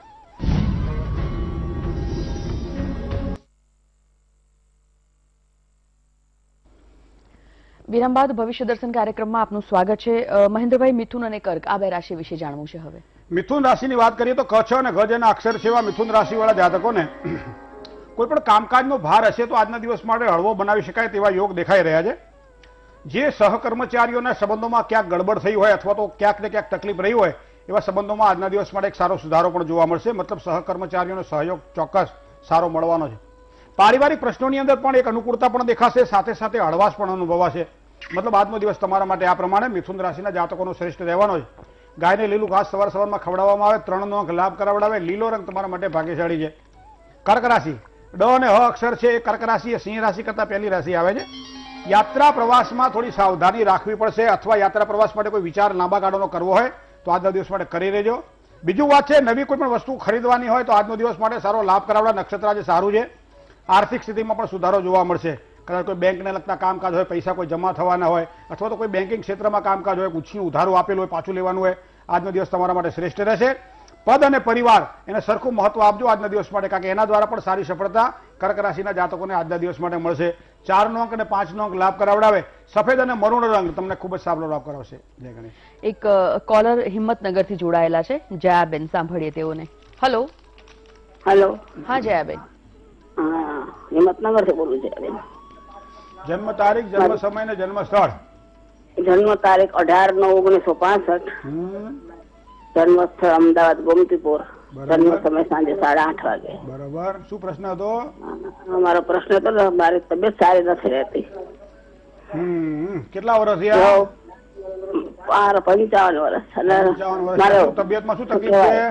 વિરામ બાદ ભવિષ્ય દર્શન કાર્યક્રમમાં આપનું સ્વાગત છે. મહેન્દ્રભાઈ, મિથુન અને કર્ક આ બે રાશિ વિશે જાણવું છે. હવે મિથુન રાશિની વાત કરીએ તો ક, છ અને ગ જેના અક્ષર છે એવા મિથુન રાશિવાળા જાતકોને કોઈ પણ કામકાજનો ભાર હશે તો આજના દિવસ માટે હળવો બનાવી શકાય તેવા યોગ દેખાઈ રહ્યા છે. જે સહકર્મચારીઓના સંબંધોમાં ક્યાંક ગડબડ થઈ હોય અથવા તો ક્યાંક ને ક્યાંક તકલીફ રહી હોય એવા સંબંધોમાં આજના દિવસ માટે એક સારો સુધારો પણ જોવા મળશે. મતલબ સહકર્મચારીઓનો સહયોગ ચોક્કસ સારો મળવાનો છે. પારિવારિક પ્રશ્નોની અંદર પણ એક અનુકૂળતા પણ દેખાશે, સાથે સાથે હળવાશ પણ અનુભવાશે. મતલબ આજનો દિવસ તમારા માટે આ પ્રમાણે મિથુન રાશિના જાતકોનો શ્રેષ્ઠ રહેવાનો છે. ગાયને લીલું ઘાસ સવાર સવારમાં ખવડાવવામાં આવે, ત્રણનો અંક લાભ કરાવડાવે, લીલો રંગ તમારા માટે ભાગ્યશાળી છે. કર્ક રાશિ, ડ અને હ અક્ષર છે એ કર્ક રાશિ એ સિંહ રાશિ કરતા પહેલી રાશિ આવે છે. યાત્રા પ્રવાસમાં થોડી સાવધાની રાખવી પડશે, અથવા યાત્રા પ્રવાસ માટે કોઈ વિચાર લાંબા ગાળાનો કરવો હોય તો આજના દિવસ માટે કરી લેજો. બીજું વાત છે, નવી કોઈ પણ વસ્તુ ખરીદવાની હોય તો આજનો દિવસ માટે સારો લાભ કરાવડા નક્ષત્ર આજે સારું છે. આર્થિક સ્થિતિમાં પણ સુધારો જોવા મળશે. કદાચ કોઈ બેંકને લગતા કામકાજ હોય, પૈસા કોઈ જમા થવાના હોય, અથવા તો કોઈ બેન્કિંગ ક્ષેત્રમાં કામકાજ હોય, ઉછીનું ઉધારું આપેલું હોય, પાછું લેવાનું હોય, આજનો દિવસ તમારા માટે શ્રેષ્ઠ રહેશે. પદ અને પરિવાર એને સરખું મહત્વ આપજો આજના દિવસ માટે, કારણ કે એના દ્વારા પણ સારી સફળતા કર્ક રાશિના જાતકોને આજના દિવસ માટે મળશે. ચારનો અંક અને પાંચનો અંક લાભ કરાવડાવે. સફેદ અને મરૂણ રંગ તમને ખૂબ જ સારો લાભ કરાવશે. જય ગણેશ. એક કોલર હિંમતનગરથી જોડાયેલા છે, જયાબેન, સાંભળીએ તેઓને. હેલો. હેલો. હા જયાબેન. હા, હિંમતનગરથી બોલું જયાબેન. જન્મ તારીખ, જન્મ સમય ને જન્મ સ્થળ? જન્મ તારીખ અઢાર નવ ઓગણીસો પાસઠ. જન્મ સ્થળ અમદાવાદ ગોમતીપુર. જન્મ સમય સાંજે સાડા આઠ વાગે. બરાબર. શું પ્રશ્ન હતો? અમારો પ્રશ્ન હતો, મારી તબિયત સારી નથી રહેતી. હમ કેટલા વર્ષ થયા? મારા પંચાવન વર્ષ. મારે તબિયતમાં શું તકલીફ છે?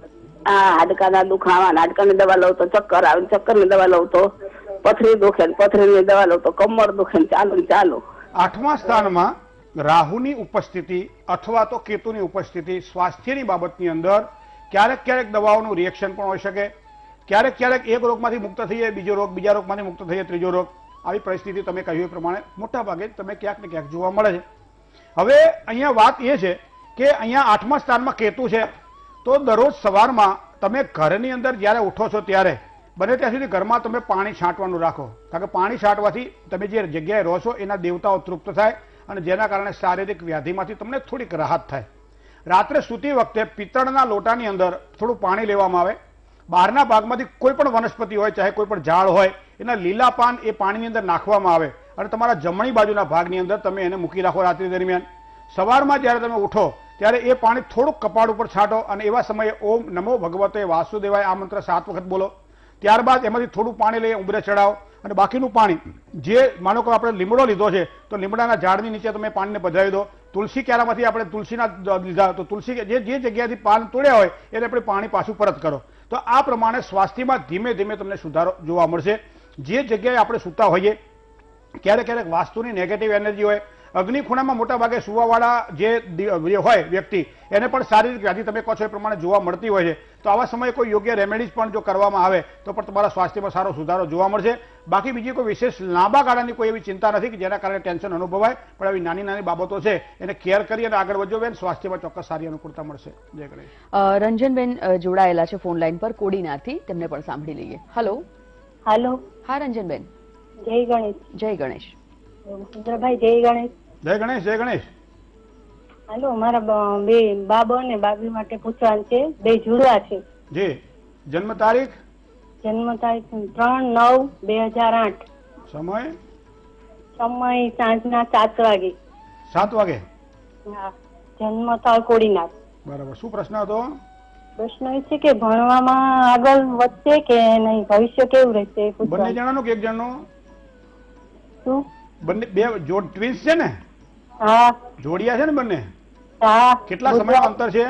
હા, હાડકાના દુખાવા, હાડકાની દવા લઉં તો ચક્કર આવે, ચક્કરની દવા લઉં તો પથરી દુખે, પથરીની દવા લઉં તો કમર દુખે, ચાલુ ચાલુ. આઠમા સ્થાનમાં રાહુની ઉપસ્થિતિ અથવા તો કેતુની ઉપસ્થિતિ સ્વાસ્થ્યની બાબતની અંદર ક્યારેક ક્યારેક દવાઓનું રિએક્શન પણ હોઈ શકે. ક્યારેક ક્યારેક એક રોગમાંથી મુક્ત થઈ જાય બીજો રોગ, બીજા રોગમાંથી મુક્ત થઈ જાય ત્રીજો રોગ. આવી પરિસ્થિતિ તમે કહ્યું એ પ્રમાણે મોટા ભાગે તમે ક્યાંક ને ક્યાંક જોવા મળે છે. હવે અહીંયા વાત એ છે કે અહીંયા આઠમા સ્થાનમાં કેતુ છે, તો દરરોજ સવારમાં તમે ઘરની અંદર જ્યારે ઉઠો છો ત્યારે બને ત્યાં સુધી ઘરમાં તમે પાણી છાંટવાનું રાખો, કારણ કે પાણી છાંટવાથી તમે જે જગ્યાએ રહો છો એના દેવતાઓ તૃપ્ત થાય અને જેના કારણે શારીરિક વ્યાધિમાંથી તમને થોડીક રાહત થાય. રાત્રે સૂતી વખતે પિત્તળના લોટાની અંદર થોડું પાણી લેવામાં આવે. બહારના ભાગમાંથી કોઈ પણ વનસ્પતિ હોય, ચાહે કોઈ પણ ઝાડ હોય, એના લીલા પાન એ પાણીની અંદર નાખવામાં આવે અને તમારા જમણી બાજુના ભાગની અંદર તમે એને મૂકી રાખો રાત્રિ દરમિયાન. સવારમાં જ્યારે તમે ઉઠો ત્યારે એ પાણી થોડુંક કપાળ ઉપર છાંટો અને એવા સમયે ઓમ નમો ભગવતે વાસુદેવાય આ મંત્ર સાત વખત બોલો. ત્યારબાદ એમાંથી થોડું પાણી લઈ ઉંબરે ચડાવો અને બાકીનું પાણી જે માનો કે આપણે લીમડો લીધો છે તો લીમડાના ઝાડની નીચે તમે પાણીને પધરાવી દો. તુલસી ક્યારામાંથી આપણે તુલસીના લીધા તો તુલસી જે જે જગ્યાથી પાન તોડ્યા હોય એને આપણે પાણી પાછું પરત કરો. તો આ પ્રમાણે સ્વાસ્થ્યમાં ધીમે ધીમે તમને સુધારો જોવા મળશે. જે જગ્યાએ આપણે સૂતા હોઈએ ક્યારેક ક્યારેક વાસ્તુની નેગેટિવ એનર્જી હોય, અગ્નિ ખૂણામાં મોટા ભાગે સુવાવાળા જે હોય વ્યક્તિ એને પણ શારીરિક વ્યાધિ તમે કહો છો એ પ્રમાણે જોવા મળતી હોય છે. તો આવા સમયે કોઈ યોગ્ય રેમેડીઝ પણ જો કરવામાં આવે તો પણ તમારા સ્વાસ્થ્યમાં સારો સુધારો જોવા મળશે. બાકી બીજી કોઈ વિશેષ લાંબા ગાળાની કોઈ એવી ચિંતા નથી કે જેના કારણે ટેન્શન અનુભવાય, પણ આવી નાની નાની બાબતો છે એને કેર કરી અને આગળ વધજો બેન, સ્વાસ્થ્યમાં ચોક્કસ સારી અનુકૂળતા મળશે. જય ગણેશ. રંજનબેન જોડાયેલા છે ફોન લાઈન પર કોડીનાથી, તેમને પણ સાંભળી લઈએ. હેલો. હેલો. હા રંજનબેન. જય ગણેશ. જય ગણેશ. સુંદરભાઈ જય ગણેશ. જય ગણેશ. જય ગણેશ. હાલો, મારા બે બાબો અને બાબી માટે પૂછવાનું છે, બે જુડવા છે. જી. જન્મ તારીખ? જન્મ તારીખ ત્રણ નવ બે હજાર આઠ. સમય? સમય સાંજના સાત વાગે. સાત વાગે? હા. જન્મ સ્થળ કોડીનાથ. બરાબર. શું પ્રશ્ન હતો? પ્રશ્ન એ છે કે ભણવામાં આગળ વધશે કે નહીં, ભવિષ્ય કેવું રહેશે? બંને જણાનું કે એક જણનું? શું? બંને બે જોડ ટ્વિન્સ છે ને? હા. જોડિયા છે ને બંને? હા. કેટલા સમય અંતર છે?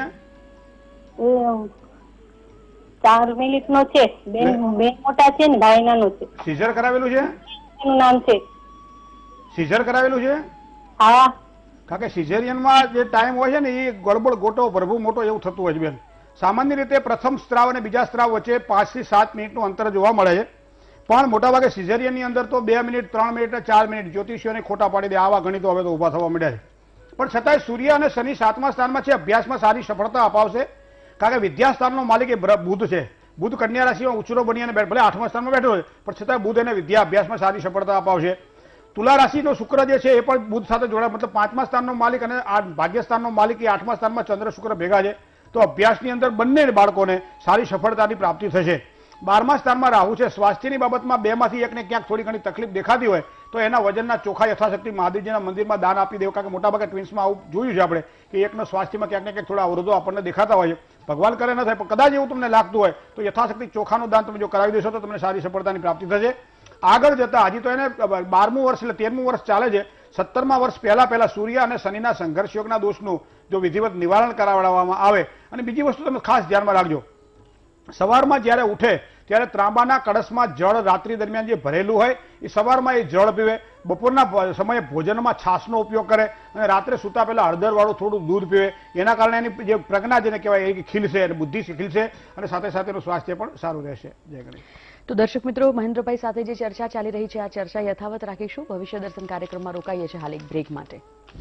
ચાર મિનિટ નો છે. બેન બેન મોટા છે ને ભાઈ નાનો છે. સીઝર કરાવેલું છે? એનું નામ છે. સીઝર કરાવેલું છે? હા. કારણ કે સિઝેરિયનમાં જે ટાઈમ હોય છે ને એ ગડબડ ગોટો પ્રભુ મોટો એવું થતું હોય છે બેન. સામાન્ય રીતે પ્રથમ સ્ત્રાવ અને બીજા સ્ત્રાવ વચ્ચે પાંચ થી સાત મિનિટનું અંતર જોવા મળે છે, પણ મોટાભાગે સિઝેરિયનની અંદર તો બે મિનિટ ત્રણ મિનિટ ચાર મિનિટ જ્યોતિષીઓને ખોટા પાડી દે આવા ગણિતો હવે તો ઉભા થવા મળ્યા છે. પણ છતાંય સૂર્ય અને શનિ સાતમા સ્થાનમાં છે, અભ્યાસમાં સારી સફળતા અપાવશે. કારણ કે વિદ્યાસ્થાનનો માલિક એ બુધ છે. બુધ કન્યા રાશિમાં ઉછરો બની અને ભલે આઠમા સ્થાનમાં બેઠો હોય પણ છતાં બુધ એને વિદ્યા અભ્યાસમાં સારી સફળતા અપાવશે. તુલા રાશિનો શુક્ર જે છે એ પણ બુધ સાથે જોડાય, મતલબ પાંચમા સ્થાનનો માલિક અને આ ભાગ્યસ્થાનનો માલિક એ આઠમા સ્થાનમાં ચંદ્ર શુક્ર ભેગા છે. તો અભ્યાસની અંદર બંને બાળકોને સારી સફળતાની પ્રાપ્તિ થશે. બારમા સ્થાનમાં રાહુ છે. સ્વાસ્થ્યની બાબતમાં બે માંથી એકને ક્યાંક થોડી ઘણી તકલીફ દેખાતી હોય તો એના વજનના ચોખા યથાશક્તિ મહાદેવજીના મંદિરમાં દાન આપી દેવું, કારણ કે મોટાભાગે ટ્વિન્સમાં આવું જોયું છે આપણે કે એકનો સ્વાસ્થ્યમાં ક્યાંક ને ક્યાંક થોડા અવરોધો આપણને દેખાતા હોય છે. ભગવાન કરે ન થાય પણ કદાચ એવું તમને લાગતું હોય તો યથાશક્તિ ચોખાનું દાન તમે જો કરાવી દેશો તો તમને સારી સફળતાની પ્રાપ્તિ થશે. આગળ જતા હજી તો એને બારમું વર્ષ એટલે તેરમું વર્ષ ચાલે છે. સત્તરમા વર્ષ પહેલા પહેલા સૂર્ય અને શનિના સંઘર્ષ યોગના દોષનું જો વિધિવત નિવારણ કરાવડાવવામાં આવે. અને બીજી વસ્તુ તમે ખાસ ધ્યાનમાં રાખજો, સવારમાં જ્યારે ઉઠે ત્યારે ત્રાંબાના કળશમાં જળ રાત્રિ દરમિયાન જે ભરેલું હોય એ સવારમાં એ જળ પીવે, બપોરના સમયે ભોજનમાં છાશનો ઉપયોગ કરે અને રાત્રે સૂતા પહેલા હળદરવાળું થોડું દૂધ પીવે. એના કારણે એની જે પ્રજ્ઞા જેને કહેવાય એ ખીલશે અને બુદ્ધિ ખીલશે અને સાથે સાથે એનું સ્વાસ્થ્ય પણ સારું રહેશે. જય ગણેશ. તો દર્શક મિત્રો, મહેન્દ્રભાઈ સાથે જે ચર્ચા ચાલી રહી છે આ ચર્ચા યથાવત રાખીશું. ભવિષ્ય દર્શન કાર્યક્રમમાં રોકાઈએ છીએ હાલ એક બ્રેક માટે.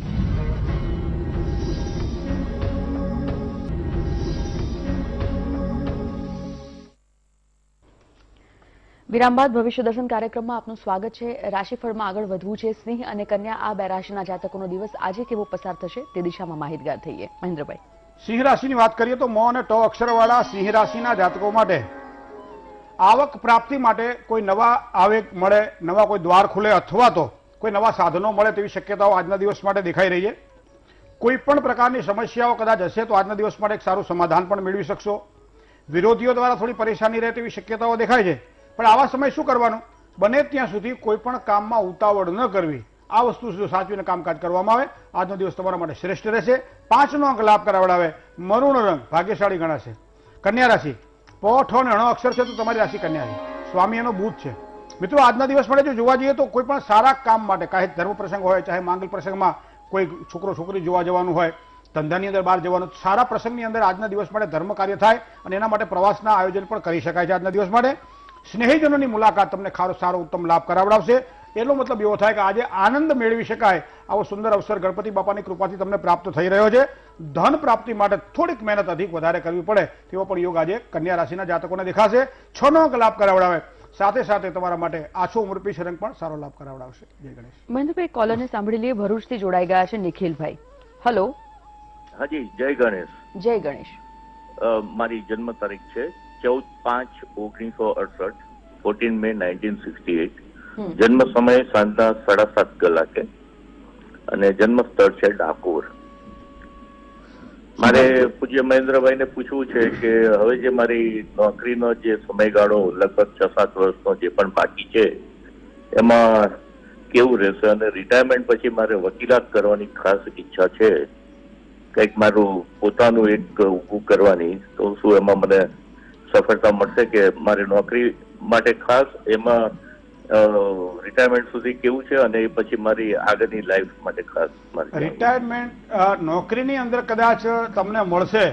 વિરામ બાદ ભવિષ્ય દર્શન કાર્યક્રમમાં આપનું સ્વાગત છે. રાશિફળમાં આગળ વધવું છે. સિંહ અને કન્યા આ બે રાશિના જાતકોનો દિવસ આજે કેવો પસાર થશે તે દિશામાં માહિતગાર થઈએ. મહેન્દ્રભાઈ, સિંહ રાશિની વાત કરીએ તો મો અને ટ અક્ષરવાળા સિંહ રાશિના જાતકો માટે આવક પ્રાપ્તિ માટે કોઈ નવા આવેગ મળે, નવા કોઈ દ્વાર ખુલે અથવા તો કોઈ નવા સાધનો મળે તેવી શક્યતાઓ આજના દિવસ માટે દેખાઈ રહી છે. કોઈ પણ પ્રકારની સમસ્યાઓ કદાચ હશે તો આજના દિવસ માટે એક સારું સમાધાન પણ મેળવી શકશો. વિરોધીઓ દ્વારા થોડી પરેશાની રહે તેવી શક્યતાઓ દેખાય છે. પણ આવા સમય શું કરવાનું, બને ત્યાં સુધી કોઈ પણ કામમાં ઉતાવળ ન કરવી. આ વસ્તુ જો સાચવીને કામકાજ કરવામાં આવે આજનો દિવસ તમારા માટે શ્રેષ્ઠ રહેશે. પાંચનો અંક લાભ કરાવડાવે, મરૂણ રંગ ભાગ્યશાળી ગણાશે. કન્યા રાશિ, પ ઠ અને ણ અક્ષર છે તો તમારી રાશિ કન્યા છે. સ્વામી એનો બુધ છે. મિત્રો આજના દિવસ માટે જો જોવા જઈએ તો કોઈ પણ સારા કામ માટે, ચાહે ધર્મ પ્રસંગ હોય, ચાહે માંગલ પ્રસંગમાં કોઈ છોકરો છોકરી જોવા જવાનું હોય, ધંધાની અંદર બહાર જવાનું, સારા પ્રસંગની અંદર આજના દિવસ માટે ધર્મ કાર્ય થાય અને એના માટે પ્રવાસના આયોજન પણ કરી શકાય છે. આજના દિવસ માટે સ્નેહીજનોની મુલાકાત તમને ખારો સારો ઉત્તમ લાભ કરાવડાવશે. એનો મતલબ એવો થાય કે આજે આનંદ મેળવી શકાય આવો સુંદર અવસર ગણપતિ બાપાની કૃપાથી તમને પ્રાપ્ત થઈ રહ્યો છે. ધન પ્રાપ્તિ માટે થોડીક મહેનત અધિક વધારે કરવી પડે તેવો પણ યોગ આજે કન્યા રાશિના જાતકોને દેખાશે. છ નો અંક લાભ કરાવડાવે, સાથે સાથે તમારા માટે આછો ઉમરપીશ રંગ પણ સારો લાભ કરાવડાવશે. જય ગણેશ. મહેન્દ્રભાઈ, કોલરને સાંભળી લઈએ. ભરૂચથી જોડાઈ ગયા છે નિખિલભાઈ. હલો. હાજી, જય ગણેશ. જય ગણેશ. મારી જન્મ તારીખ છે ચૌદ પાંચ ઓગણીસો અડસઠ fourteen May nineteen sixty eight. જન્મ સમય સાંજના સાડા સાત કલાકે અને જન્મ સ્થળ છે ડાકોર. મારે પૂજ્ય મહેન્દ્રભાઈ ને પૂછવું છે કે હવે જે મારી નોકરીનો જે સમયગાળો લગભગ છ સાત વર્ષનો જે પણ બાકી છે એમાં કેવું રહેશે અને રિટાયરમેન્ટ પછી મારે વકીલાત કરવાની ખાસ ઈચ્છા છે, કંઈક મારું પોતાનું એક ઊભું કરવાની, તો શું એમાં મને સફળતા મળશે કે મારી નોકરી માટે ખાસ એમાં રિટાયરમેન્ટ સુધી કેવું છે અને એ પછી મારી આગળની લાઈફ માટે ખાસ રિટાયરમેન્ટ નોકરીની અંદર કદાચ તમને મળશે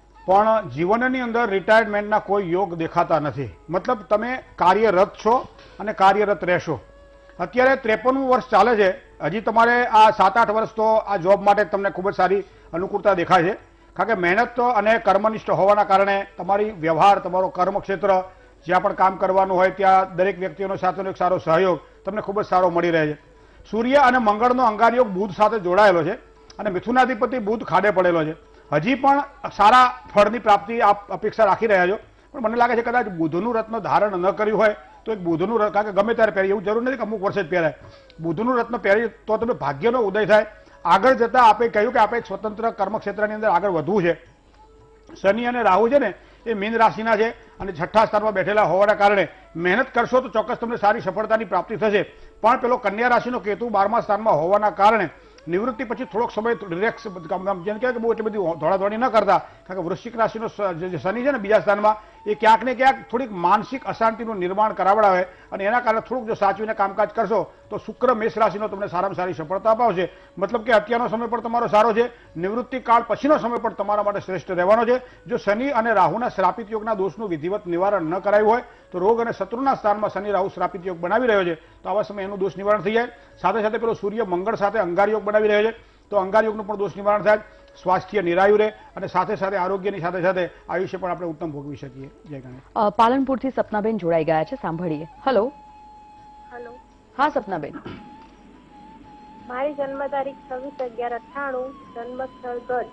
પણ જીવનની અંદર રિટાયરમેન્ટના કોઈ યોગ દેખાતા નથી. મતલબ તમે કાર્યરત છો અને કાર્યરત રહેશો. અત્યારે ત્રેપનમું વર્ષ ચાલે છે. હજી તમારે આ સાત આઠ વર્ષ તો આ જોબ માટે તમને ખૂબ જ સારી અનુકૂળતા દેખાય છે. કારણ કે મહેનત અને કર્મનિષ્ઠ હોવાના કારણે તમારી વ્યવહાર, તમારો કર્મક્ષેત્ર, જ્યાં પણ કામ કરવાનું હોય ત્યાં દરેક વ્યક્તિઓનો સાથેનો એક સારો સહયોગ તમને ખૂબ જ સારો મળી રહે છે. સૂર્ય અને મંગળનો અંગારયોગ બુધ સાથે જોડાયેલો છે અને મિથુનાધિપતિ બુધ ખાડે પડેલો છે. હજી પણ સારા ફળની પ્રાપ્તિ આપ અપેક્ષા રાખી રહ્યા છો. પણ મને લાગે છે કદાચ બુધનું રત્ન ધારણ ન કર્યું હોય તો એક બુધનું રત્ન, કારણ કે ગમે ત્યારે પહેરી, એવું જરૂર નથી કે અમુક વર્ષે જ પહેરાય. બુધનું રત્ન પહેરી તો તમે ભાગ્યનો ઉદય થાય. આગળ જતા આપણે કહ્યું કે આપણે એક સ્વતંત્ર કર્મક્ષેત્રની અંદર આગળ વધવું છે. શનિ અને રાહુ છે ને એ મીન રાશિના છે અને છઠ્ઠા સ્થાનમાં બેઠેલા હોવાના કારણે મહેનત કરશો તો ચોક્કસ તમને સારી સફળતાની પ્રાપ્તિ થશે. પણ પેલો કન્યા રાશિનો કેતુ બારમા સ્થાનમાં હોવાના કારણે નિવૃત્તિ પછી થોડોક સમય રિલેક્સ, જેમ કહેવાય કે બહુ એટલી બધી દોડાદોડી ન કરતા. કારણ કે વૃશ્ચિક રાશિનો જે શનિ છે ને બીજા સ્થાનમાં, એ ક્યાંક ને ક્યાંક થોડીક માનસિક અશાંતિનું નિર્માણ કરાવડાવે અને એના કારણે થોડુંક જો સાચવીને કામકાજ કરશો તો શુક્ર મેષ રાશિનો તમને સારામાં સારી સફળતા અપાવશે. મતલબ કે અત્યારનો સમય પણ તમારો સારો છે. નિવૃત્તિ કાળ પછીનો સમય પણ તમારા માટે શ્રેષ્ઠ રહેવાનો છે. જો શનિ અને રાહુના શ્રાપિત યોગના દોષનું વિધિવત નિવારણ ન કરાયું હોય તો રોગ અને શત્રુના સ્થાનમાં શનિ રાહુ શ્રાપિત યોગ બનાવી રહ્યો છે, તો આવા સમયે એનું દોષ નિવારણ થઈ જાય. સાથે સાથે પેલો સૂર્ય મંગળ સાથે અંગાર યોગ બનાવી રહ્યો છે, તો અંગાર યોગનું પણ દોષ નિવારણ થાય. સ્વાસ્થ્ય નિરાયુ રહે અને સાથે સાથે આરોગ્યની સાથે સાથે આયુષ્ય પણ આપણે ઉત્તમ ભોગવી શકીએ. જય ગણેશ. પાલનપુરથી સપનાબેન જોડાઈ ગયા છે, સાંભળીએ. હલો. હલો. હા સપનાબેન. મારી જન્મ તારીખ છવ્વીસ અગિયાર અઠ્ઠાણું, જન્મ સ્થળ ગઢ.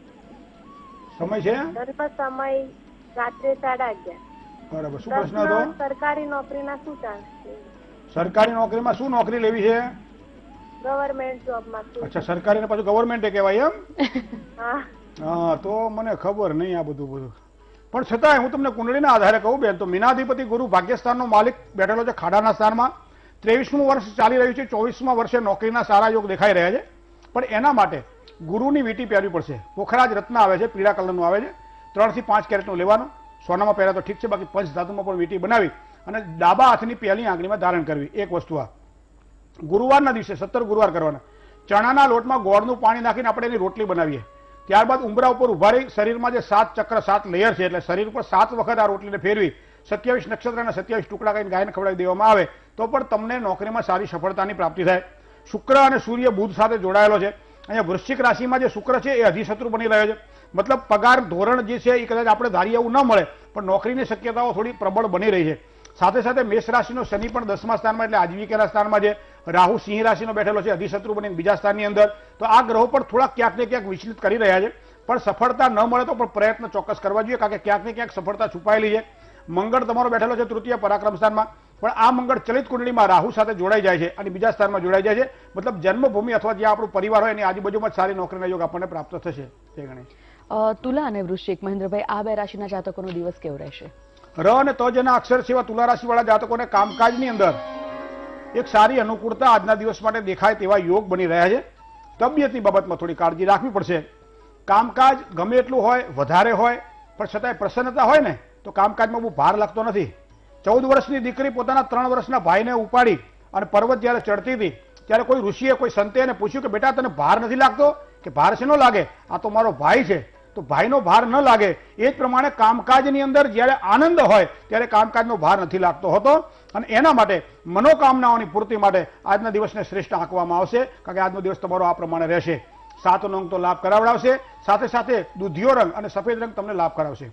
સમય છે જન્મ સમય રાત્રે સાડા અગિયાર. બરાબર. શું પ્રશ્ન હતો? સરકારી નોકરીના શું ચાન્સ છે? સરકારી નોકરીમાં શું નોકરી લેવી છે? ગવર્મેન્ટ જોબમાં. અચ્છા, સરકારી ને પાછું ગવર્મેન્ટ કહેવાય એમ? હા હા, તો મને ખબર નહીં આ બધું બધું. પણ છતાંય હું તમને કુંડળીના આધારે કહું બેન, તો મીનાધિપતિ ગુરુ ભાગ્યસ્થાનનો માલિક બેઠેલો છે ખાડાના સ્થાનમાં. ત્રેવીસમું વર્ષ ચાલી રહ્યું છે, ચોવીસમાં વર્ષે નોકરીના સારા યોગ દેખાઈ રહ્યા છે, પણ એના માટે ગુરુની વીંટી પહેરવી પડશે. પોખરાજ રત્ન આવે છે, પીળા કલરનું આવે છે, ત્રણ થી પાંચ કેરેટનું લેવાનું. સોનામાં પહેર્યા તો ઠીક છે, બાકી પંચ ધાતુમાં પણ વીંટી બનાવી અને ડાબા હાથની પહેલી આંગળીમાં ધારણ કરવી. એક વસ્તુ આ. ગુરુવારના દિવસે સત્તર ગુરુવાર કરવાના. ચણાના લોટમાં ગોળનું પાણી નાખીને આપણે એની રોટલી બનાવીએ. ત્યારબાદ ઉંબરા ઉપર ઉભા રહી શરીરમાં જે સાત ચક્ર સાત લેયર છે એટલે શરીર ઉપર સાત વખત આ રોટલીને ફેરવી સત્યાવીસ નક્ષત્ર અને સત્યાવીસ ટુકડા કરીને ગાયને ખવડાવી દેવામાં આવે તો પણ તમને નોકરીમાં સારી સફળતાની પ્રાપ્તિ થાય. શુક્ર અને સૂર્ય બુધ સાથે જોડાયેલો છે. અહીંયા વૃશ્ચિક રાશિમાં જે શુક્ર છે એ અધિશત્રુ બની રહ્યો છે. મતલબ પગાર ધોરણ જે છે એ કદાચ આપણે ધારીએ એવું ન મળે, પણ નોકરીની શક્યતાઓ થોડી પ્રબળ બની રહી છે. સાથે સાથે મેષ રાશિનો શનિ પણ દસમા સ્થાનમાં એટલે આજીવિકાના સ્થાનમાં છે. રાહુ સિંહ રાશિનો બેઠેલો છે અધિશત્રુ બનીને બીજા સ્થાનની અંદર. તો આ ગ્રહો પણ થોડાક ક્યાંક ને ક્યાંક વિચલિત કરી રહ્યા છે, પણ સફળતા ન મળે તો પણ પ્રયત્ન ચોક્કસ કરવા જોઈએ, કારણ કે ક્યાંક ને ક્યાંક સફળતા છુપાયેલી છે. મંગળ તમારો બેઠેલો છે તૃતીય પરાક્રમ સ્થાનમાં, પણ આ મંગળ ચલિત કુંડળીમાં રાહુ સાથે જોડાઈ જાય છે અને બીજા સ્થાનમાં જોડાઈ જાય છે. મતલબ જન્મભૂમિ અથવા જ્યાં આપણું પરિવાર હોય એની આજુબાજુમાં જ સારી નોકરીના યોગ આપણને પ્રાપ્ત થશે. તે ગણેશ. તુલા અને વૃશ્ચિક, મહેન્દ્રભાઈ, આ બે રાશિના જાતકોનો દિવસ કેવો રહેશે? ર અને ત જેના અક્ષર છે એવા તુલા રાશિ વાળા જાતકોને કામકાજની અંદર એક સારી અનુકૂળતા આજના દિવસ માટે દેખાય તેવા યોગ બની રહ્યા છે. તબિયતની બાબતમાં થોડી કાળજી રાખવી પડશે. કામકાજ ગમે એટલું હોય, વધારે હોય, પણ છતાંય પ્રસન્નતા હોય ને તો કામકાજમાં બહુ ભાર લાગતો નથી. ચૌદ વર્ષની દીકરી પોતાના ત્રણ વર્ષના ભાઈને ઉપાડી અને પર્વત જયારે ચડતી હતી ત્યારે કોઈ ઋષિએ કોઈ સંતે એને પૂછ્યું કે બેટા તને ભાર નથી લાગતો? કે ભાર શેનો લાગે, આ તો મારો ભાઈ છે. તો ભાઈનો ભાર ન લાગે એ જ પ્રમાણે કામકાજની અંદર જ્યારે આનંદ હોય ત્યારે કામકાજનો ભાર નથી લાગતો હતો, અને એના માટે મનોકામનાઓની પૂર્તિ માટે આજના દિવસને શ્રેષ્ઠ આંકવામાં આવશે, કારણ કે આજનો દિવસ તમારો આ પ્રમાણે રહેશે. સાતનો અંક તો લાભ કરાવડાવશે, સાથે સાથે દૂધિયો રંગ અને સફેદ રંગ તમને લાભ કરાવશે.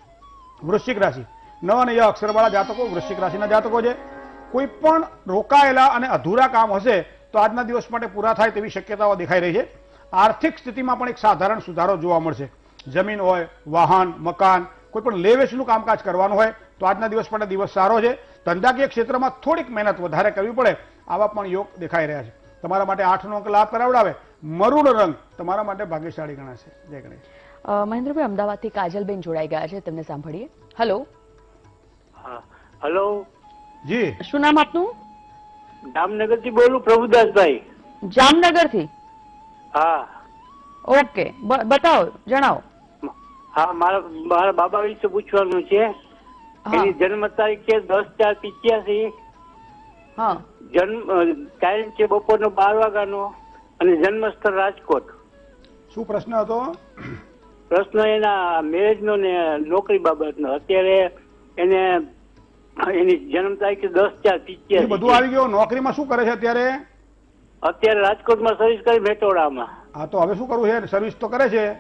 વૃશ્ચિક રાશિ, ન અને ય અક્ષરવાળા જાતકો વૃશ્ચિક રાશિના જાતકો છે. કોઈ પણ રોકાયેલા અને અધૂરા કામ હશે તો આજના દિવસ માટે પૂરા થાય તેવી શક્યતાઓ દેખાઈ રહી છે. આર્થિક સ્થિતિમાં પણ એક સાધારણ સુધારો જોવા મળશે. જમીન હોય, વાહન, મકાન, કોઈ પણ લે વેચનું કામકાજ કરવાનું હોય તો આજના દિવસ માટે દિવસ સારો છે. ધંધાકીય ક્ષેત્રમાં થોડીક મહેનત વધારે કરવી પડે આવા પણ યોગ દેખાઈ રહ્યા છે. તમારા માટે આઠનો અંક લાભ કરાવડાવે. મરૂન રંગ તમારા માટે ભાગ્યશાળી ગણાશે. જય ગણેશ. મહેન્દ્રભાઈ, અમદાવાદથી કાજલબેન જોડાઈ ગયા છે, તેમને સાંભળીએ. હેલો. હા, હેલો જી. શું નામ આપનું? જામનગરથી બોલું, પ્રભુદાસભાઈ. જામનગરથી? હા. ઓકે, બતાવો, જણાવો. હા, મારા મારા બાબા વિશે પૂછવાનું છે. એની જન્મ તારીખ છે દસ ચાર પિચ્યાસી. હા. જન્મ ટાઈમ છે બપોરનો બાર વાગ્યાનો અને જન્મ સ્થળ રાજકોટ. શું પ્રશ્ન હતો? પ્રશ્ન એના મેરેજ નો ને નોકરી બાબતનો. અત્યારે એને એની જન્મ તારીખ દસ ચાર પિચ્યાસી. બધું આવી ગયું. નોકરીમાં શું કરે છે અત્યારે? અત્યારે રાજકોટમાં સર્વિસ કરી મેટોડામાં. હા, તો હવે શું કરવું છે? સર્વિસ તો કરે છે.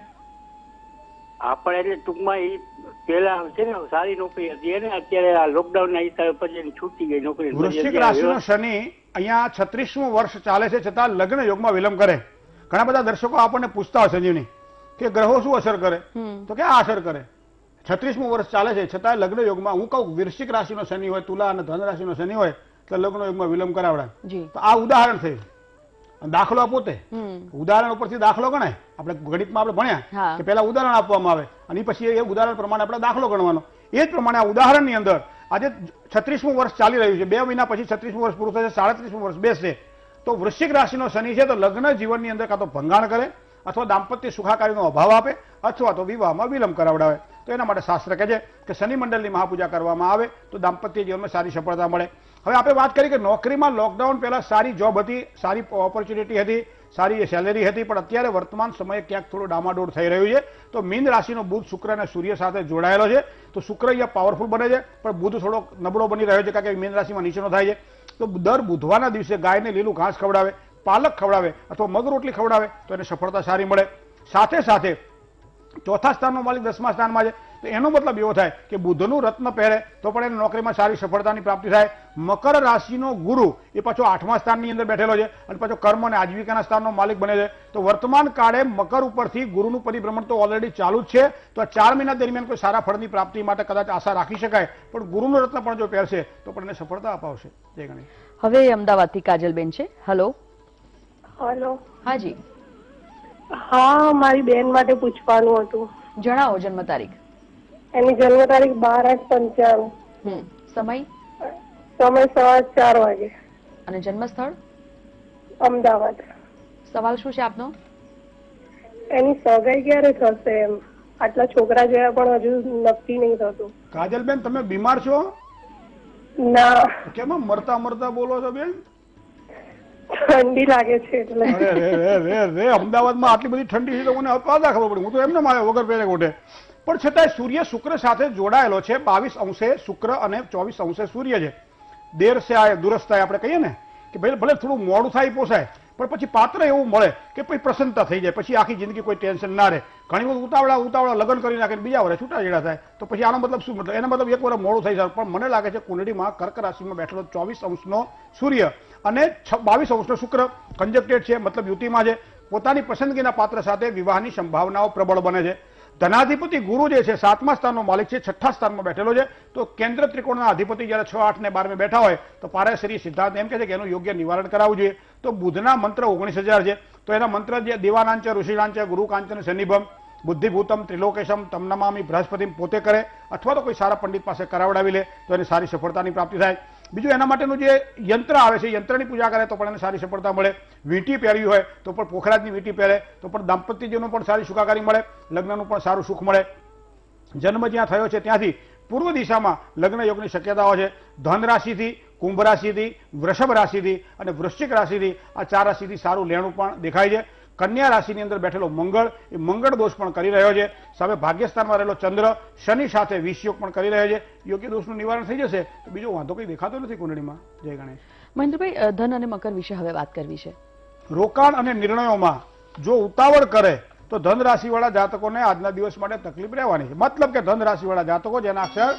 આપણે એટલે ટૂંકમાં એ પેલા છે ને સારી નોકરી હતી એને અત્યારે આ લોકડાઉન ના હિસાબે પછી છૂટી ગઈ નોકરી. વૃશ્ચિક રાશિનો શનિ અહીંયા છત્રીસમું વર્ષ ચાલે છે છતાં લગ્ન યોગમાં વિલંબ કરે. ઘણા બધા દર્શકો આપણને પૂછતા હોય સંજીવની કે ગ્રહો શું અસર કરે, તો કે આ અસર કરે. છત્રીસમું વર્ષ ચાલે છે છતાં લગ્ન યોગમાં, હું કહું વૃશ્ચિક રાશિનો શનિ હોય, તુલા અને ધન રાશિનો શનિ હોય તો લગ્ન યોગમાં વિલંબ કરાવડાય. તો આ ઉદાહરણ થયું. દાખલો પોતે ઉદાહરણ ઉપરથી દાખલો ગણાય. આપણે ગણિતમાં આપણે ભણ્યા કે પેલા ઉદાહરણ આપવામાં આવે અને પછી એ ઉદાહરણ પ્રમાણે આપણે દાખલો ગણવાનો. એ જ પ્રમાણે આ ઉદાહરણની અંદર આજે છત્રીસમું વર્ષ ચાલી રહ્યું છે. બે મહિના પછી છત્રીસમું વર્ષ પૂરું થશે, સાડત્રીસમું વર્ષ બેસશે. તો વૃશ્ચિક રાશિનો શનિ છે તો લગ્ન જીવનની અંદર કાં તો ભંગાણ કરે અથવા દાંપત્ય સુખાકારીનો અભાવ આપે અથવા તો વિવાહમાં વિલંબ કરાવડાવે. તો એના માટે શાસ્ત્ર કહે છે કે શનિ મંડળની મહાપૂજા કરવામાં આવે તો દાંપત્ય જીવનમાં સારી સફળતા મળે. હવે આપણે વાત કરી કે નોકરીમાં લોકડાઉન પહેલા સારી જોબ હતી, સારી ઓપોર્ચ્યુનિટી હતી, સારી સેલેરી હતી, પણ અત્યારે વર્તમાન સમયે ક્યાંક થોડું ડામાડોળ થઈ રહ્યું છે. તો મીન રાશિનો બુધ શુક્ર અને સૂર્ય સાથે જોડાયેલો છે. તો શુક્ર અહીંયા પાવરફુલ બને છે પણ બુધ થોડો નબળો બની રહ્યો છે કારણ કે મીન રાશિમાં નીચેનો થાય છે. તો દર બુધવારના દિવસે ગાયને લીલું ઘાસ ખવડાવે, પાલક ખવડાવે અથવા મગ રોટલી ખવડાવે તો એને સફળતા સારી મળે. સાથે સાથે ચોથા સ્થાનનો માલિક દસમા સ્થાનમાં છે તો એનો મતલબ એવો થાય કે બુધનું રત્ન પહેરે તો પણ એને નોકરીમાં સારી સફળતાની પ્રાપ્તિ થાય. મકર રાશિનો ગુરુ એ પાછો આઠમા સ્થાનની અંદર બેઠેલો છે અને પાછો કર્મ અને આજીવિકાના સ્થાનનો માલિક બને છે. તો વર્તમાન કાળે મકર ઉપરથી ગુરુનું પરિભ્રમણ તો ઓલરેડી ચાલુ જ છે. તો આ ચાર મહિના દરમિયાન કોઈ સારા ફળની પ્રાપ્તિ માટે કદાચ આશા રાખી શકાય, પણ ગુરુનું રત્ન પણ જો પહેરશે તો પણ એને સફળતા અપાવશે. જય ગણેશ. હવે અમદાવાદથી કાજલબેન છે. હેલો. હેલો. હાજી. હા, મારી બેન માટે પૂછવાનું હતું. જણાવો જન્મ તારીખ. એની જન્મ તારીખ બાર આઠ પંચાણું. સમય? સમય સવા ચાર વાગે. અને જન્મસ્થળ? અમદાવાદ. સવાલ શું છે આપનો? એની સગાઈ ક્યારે થશે એમ? આટલા છોકરા જોયા પણ હજુ નક્કી નહીં થતું. કાજલબેન, તમે બીમાર છો? ના. કેમ મરતા મરતા બોલો છો બેન? ઠંડી લાગે છે એટલે. અરે રે રે રે રે, અમદાવાદમાં આટલી બધી ઠંડી છે તો મને અપાદા ખબર પડી. હું તો એમને મારે વગર પહેરે ગોઠે. પણ છતાંય સૂર્ય શુક્ર સાથે જોડાયેલો છે. બાવીસ અંશે શુક્ર અને ચોવીસ અંશે સૂર્ય છે. દેર સે આય દુરસ્ત થાય આપણે કહીએ ને કે ભાઈ ભલે થોડું મોડું થાય પોસાય, પણ પછી પાત્ર એવું મળે કે પછી પ્રસન્નતા થઈ જાય, પછી આખી જિંદગી કોઈ ટેન્શન ના રહે. ઘણી વખત ઉતાવળા ઉતાવળા લગ્ન કરી નાખે બીજા વર્ષે છૂટાછેડા થાય, તો પછી આનો મતલબ શું? મતલબ એનો મતલબ એક વર્ષ મોડું થઈ જાય. પણ મને લાગે છે કુંડળીમાં કર્ક રાશિમાં બેઠેલો ચોવીસ અંશનો સૂર્ય અને બાવીસ અંશનો શુક્ર કન્જક્ટેડ છે, મતલબ યુતિમાં છે. પોતાની પસંદગીના પાત્ર સાથે વિવાહની સંભાવનાઓ પ્રબળ બને છે. ધનાધિપતિ ગુરુ જે છે સાતમા સ્થાનનો માલિક છે, છઠ્ઠા સ્થાનમાં બેઠેલો છે. તો કેન્દ્ર ત્રિકોણના અધિપતિ જયારે છ આઠ ને બાર માં બેઠા હોય તો પારાશરી સિદ્ધાંત એમ કહે છે કે એનું યોગ્ય નિવારણ કરાવવું જોઈએ. તો બુધના મંત્ર ઓગણીસ હજાર છે. તો એના મંત્ર જે દેવાનાંચ ઋષિલાંચ ગુરુ કાંચન શનિભમ બુદ્ધિભૂતમ ત્રિલોકેશમ તમનમામી બૃહસ્પતિ પોતે કરે અથવા તો કોઈ સારા પંડિત પાસે કરાવડાવી લે તો એને સારી સફળતાની પ્રાપ્તિ થાય. બીજું એના માટેનું જે યંત્ર આવે છે, યંત્રની પૂજા કરે તો પણ એને સારી સફળતા મળે. વીંટી પહેરવી હોય તો પણ પોખરાજની વીંટી પહેરે તો પણ દાંપત્ય જીવનનું પણ સારી સુખાકારી મળે, લગ્નનું પણ સારું સુખ મળે. જન્મ જ્યાં થયો છે ત્યાંથી પૂર્વ દિશામાં લગ્ન યોગની શક્યતાઓ છે. ધન રાશિથી, કુંભ રાશિથી, વૃષભ રાશિથી અને વૃશ્ચિક રાશિથી આ ચાર રાશિથી સારું લેણું પણ દેખાય છે. કન્યા રાશિની અંદર બેઠેલો મંગળ એ મંગળ દોષ પણ કરી રહ્યો છે. સામે ભાગ્યસ્થાનમાં રહેલો ચંદ્ર શનિ સાથે વિષયોગ પણ કરી રહ્યો છે. યોગ્ય દોષનું નિવારણ થઈ જશે તો બીજો વાંધો કંઈ દેખાતો નથી કુંડળીમાં. જય ગણેશ. મહેન્દ્રભાઈ, ધન અને મકર વિશે હવે વાત કરવી છે. રોકાણ અને નિર્ણયોમાં જો ઉતાવળ કરે તો ધન રાશિવાળા જાતકોને આજના દિવસ માટે તકલીફ રહેવાની છે. મતલબ કે ધન રાશિવાળા જાતકો જેના અક્ષર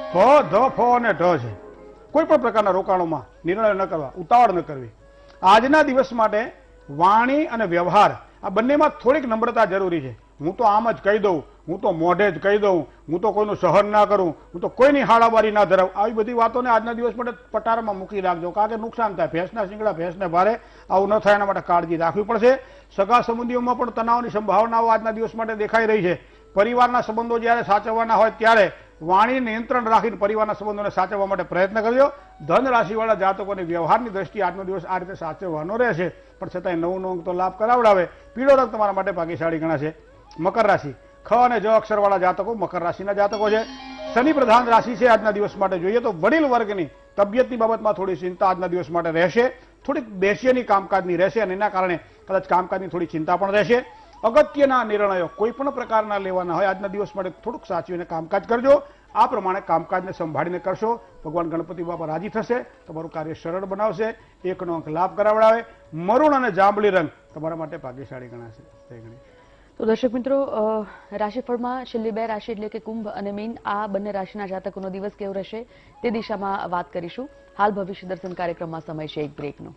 ફ ધ ફ અને ઢ છે, કોઈ પણ પ્રકારના રોકાણોમાં નિર્ણય ન કરવા, ઉતાવળ ન કરવી. આજના દિવસ માટે વાણી અને વ્યવહાર આ બંનેમાં થોડીક નમ્રતા જરૂરી છે. હું તો આમ જ કહી દઉં, હું તો મોઢે જ કહી દઉં, હું તો કોઈનું સહન ના કરું, હું તો કોઈની હાડાબારી ના ધરાવું, આવી બધી વાતોને આજના દિવસ માટે પટારમાં મૂકી રાખજો, કારણ કે નુકસાન થાય. ભેંસના શિંગડા ભેંસને ભારે, આવું ન થાય એના માટે કાળજી રાખવી પડશે. સગા સંબંધીઓમાં પણ તણાવની સંભાવનાઓ આજના દિવસ માટે દેખાઈ રહી છે. પરિવારના સંબંધો જ્યારે સાચવવાના હોય ત્યારે વાણી નિયંત્રણ રાખીને પરિવારના સંબંધોને સાચવવા માટે પ્રયત્ન કરજો. ધન રાશિવાળા જાતકોને વ્યવહારની દ્રષ્ટિએ આજનો દિવસ આ રીતે સાચવવાનો રહેશે, પણ છતાંય નવું નવું તો લાભ કરાવડાવે. પીળો રંગ તમારા માટે ભાગ્યશાળી ગણાશે. મકર રાશિ ખ અને જ અક્ષરવાળા જાતકો મકર રાશિના જાતકો છે. શનિ પ્રધાન રાશિ છે. આજના દિવસ માટે જોઈએ તો વડીલ વર્ગની તબિયતની બાબતમાં થોડી ચિંતા આજના દિવસ માટે રહેશે. થોડીક બેસ્યની કામકાજની રહેશે અને એના કારણે કદાચ કામકાજની થોડી ચિંતા પણ રહેશે. અગત્યના નિર્ણયો કોઈ પણ પ્રકારના લેવાના હોય આજના દિવસ માટે થોડુંક સાચવીને કામકાજ કરજો. આ પ્રમાણે કામકાજને સંભાળીને કરશો. ભગવાન ગણપતિ બાપા રાજી થશે, તમારું કાર્ય સરળ બનાવશે, એકનો અંક લાભ કરાવડાવે. મરૂણ અને જાંબલી રંગ તમારા માટે ભાગ્યશાળી ગણાશે. જય ગણેશ. તો દર્શક મિત્રો, રાશિફળમાં છેલ્લી બે રાશિ એટલે કે કુંભ અને મીન આ બંને રાશિના જાતકોનો દિવસ કેવો રહેશે તે દિશામાં વાત કરીશું. હાલ ભવિષ્ય દર્શન કાર્યક્રમમાં સમય છે એક બ્રેકનો.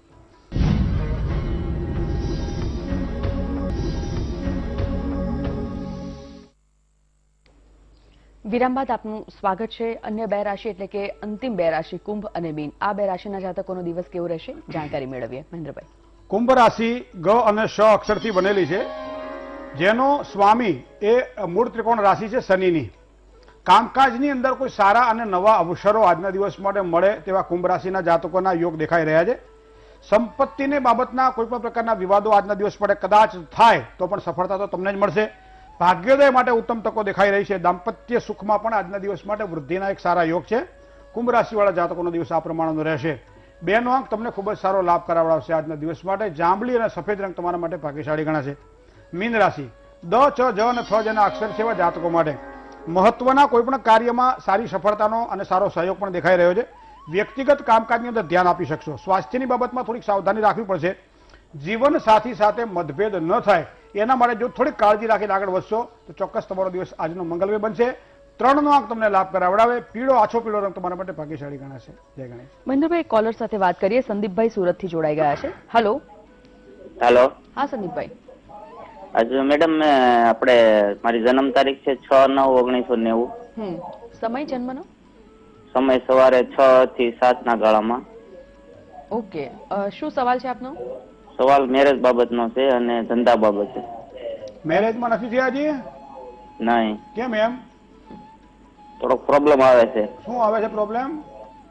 વિરામ બાદ આપનું સ્વાગત છે. અન્ય બે રાશિ એટલે કે અંતિમ બે રાશિ કુંભ અને મીન આ બે રાશિના જાતકોનો દિવસ કેવો રહેશે જાણકારી મેળવીએ. મહેન્દ્રભાઈ, કુંભ રાશિ ગ અને શ અક્ષરથી બનેલી છે, જેનો સ્વામી એ મૂળ ત્રિકોણ રાશિ છે શનિની. કામકાજની અંદર કોઈ સારા અને નવા અવસરો આજના દિવસ માટે મળે તેવા કુંભ રાશિના જાતકોના યોગ દેખાઈ રહ્યા છે. સંપત્તિને બાબતના કોઈ પણ પ્રકારના વિવાદો આજના દિવસ માટે કદાચ થાય તો પણ સફળતા તો તમને જ મળશે. ભાગ્યોદય માટે ઉત્તમ તકો દેખાઈ રહી છે. દાંપત્ય સુખમાં પણ આજના દિવસ માટે વૃદ્ધિના એક સારા યોગ છે. કુંભ રાશિવાળા જાતકોનો દિવસ આ પ્રમાણેનો રહેશે. બે નો અંક તમને ખૂબ જ સારો લાભ કરાવડાવશે આજના દિવસ માટે. જાંબલી અને સફેદ રંગ તમારા માટે ભાગ્યશાળી ગણાશે. મીન રાશિ દ ચ જ અને થ જેના અક્ષર છે એવા જાતકો માટે મહત્વના કોઈ પણ કાર્યમાં સારી સફળતાનો અને સારો સહયોગ પણ દેખાઈ રહ્યો છે. વ્યક્તિગત કામકાજની અંદર ધ્યાન આપી શકશો. સ્વાસ્થ્યની બાબતમાં થોડીક સાવધાની રાખવી પડશે. જીવન સાથી સાથે મતભેદ ન થાય એના માટે જો થોડીક કાળજી રાખીને આગળ વધશો તો ચોક્કસ તમારો દિવસ આજનો મંગલમય બનશે. ત્રણ નો અંક તમને લાભ કરાવડાવે. પીળો આછો પીળો રંગ તમારા માટે ભાગ્યશાળી ગણાશે. જય ગણેશ. મહેન્દ્રભાઈ, કોલર સાથે વાત કરીએ. સંદીપભાઈ સુરતથી જોડાઈ ગયા છે. હેલો. હેલો. હા સંદીપભાઈ. આજે મેડમ આપણે મારી જન્મ તારીખ છે છ નવ ઓગણીસો નેવું. હમ સમય જન્મનો? સમય સવારે છ થી સાત ના ગાળામાં. ઓકે, શું સવાલ છે આપનો? સવાલ મેરેજ બાબતનો છે અને ધંધા બાબતે. મેરેજમાં નથી થયા હજી? નહીં. કેમ એમ? થોડોક પ્રોબ્લેમ આવે છે. શું આવે છે પ્રોબ્લેમ?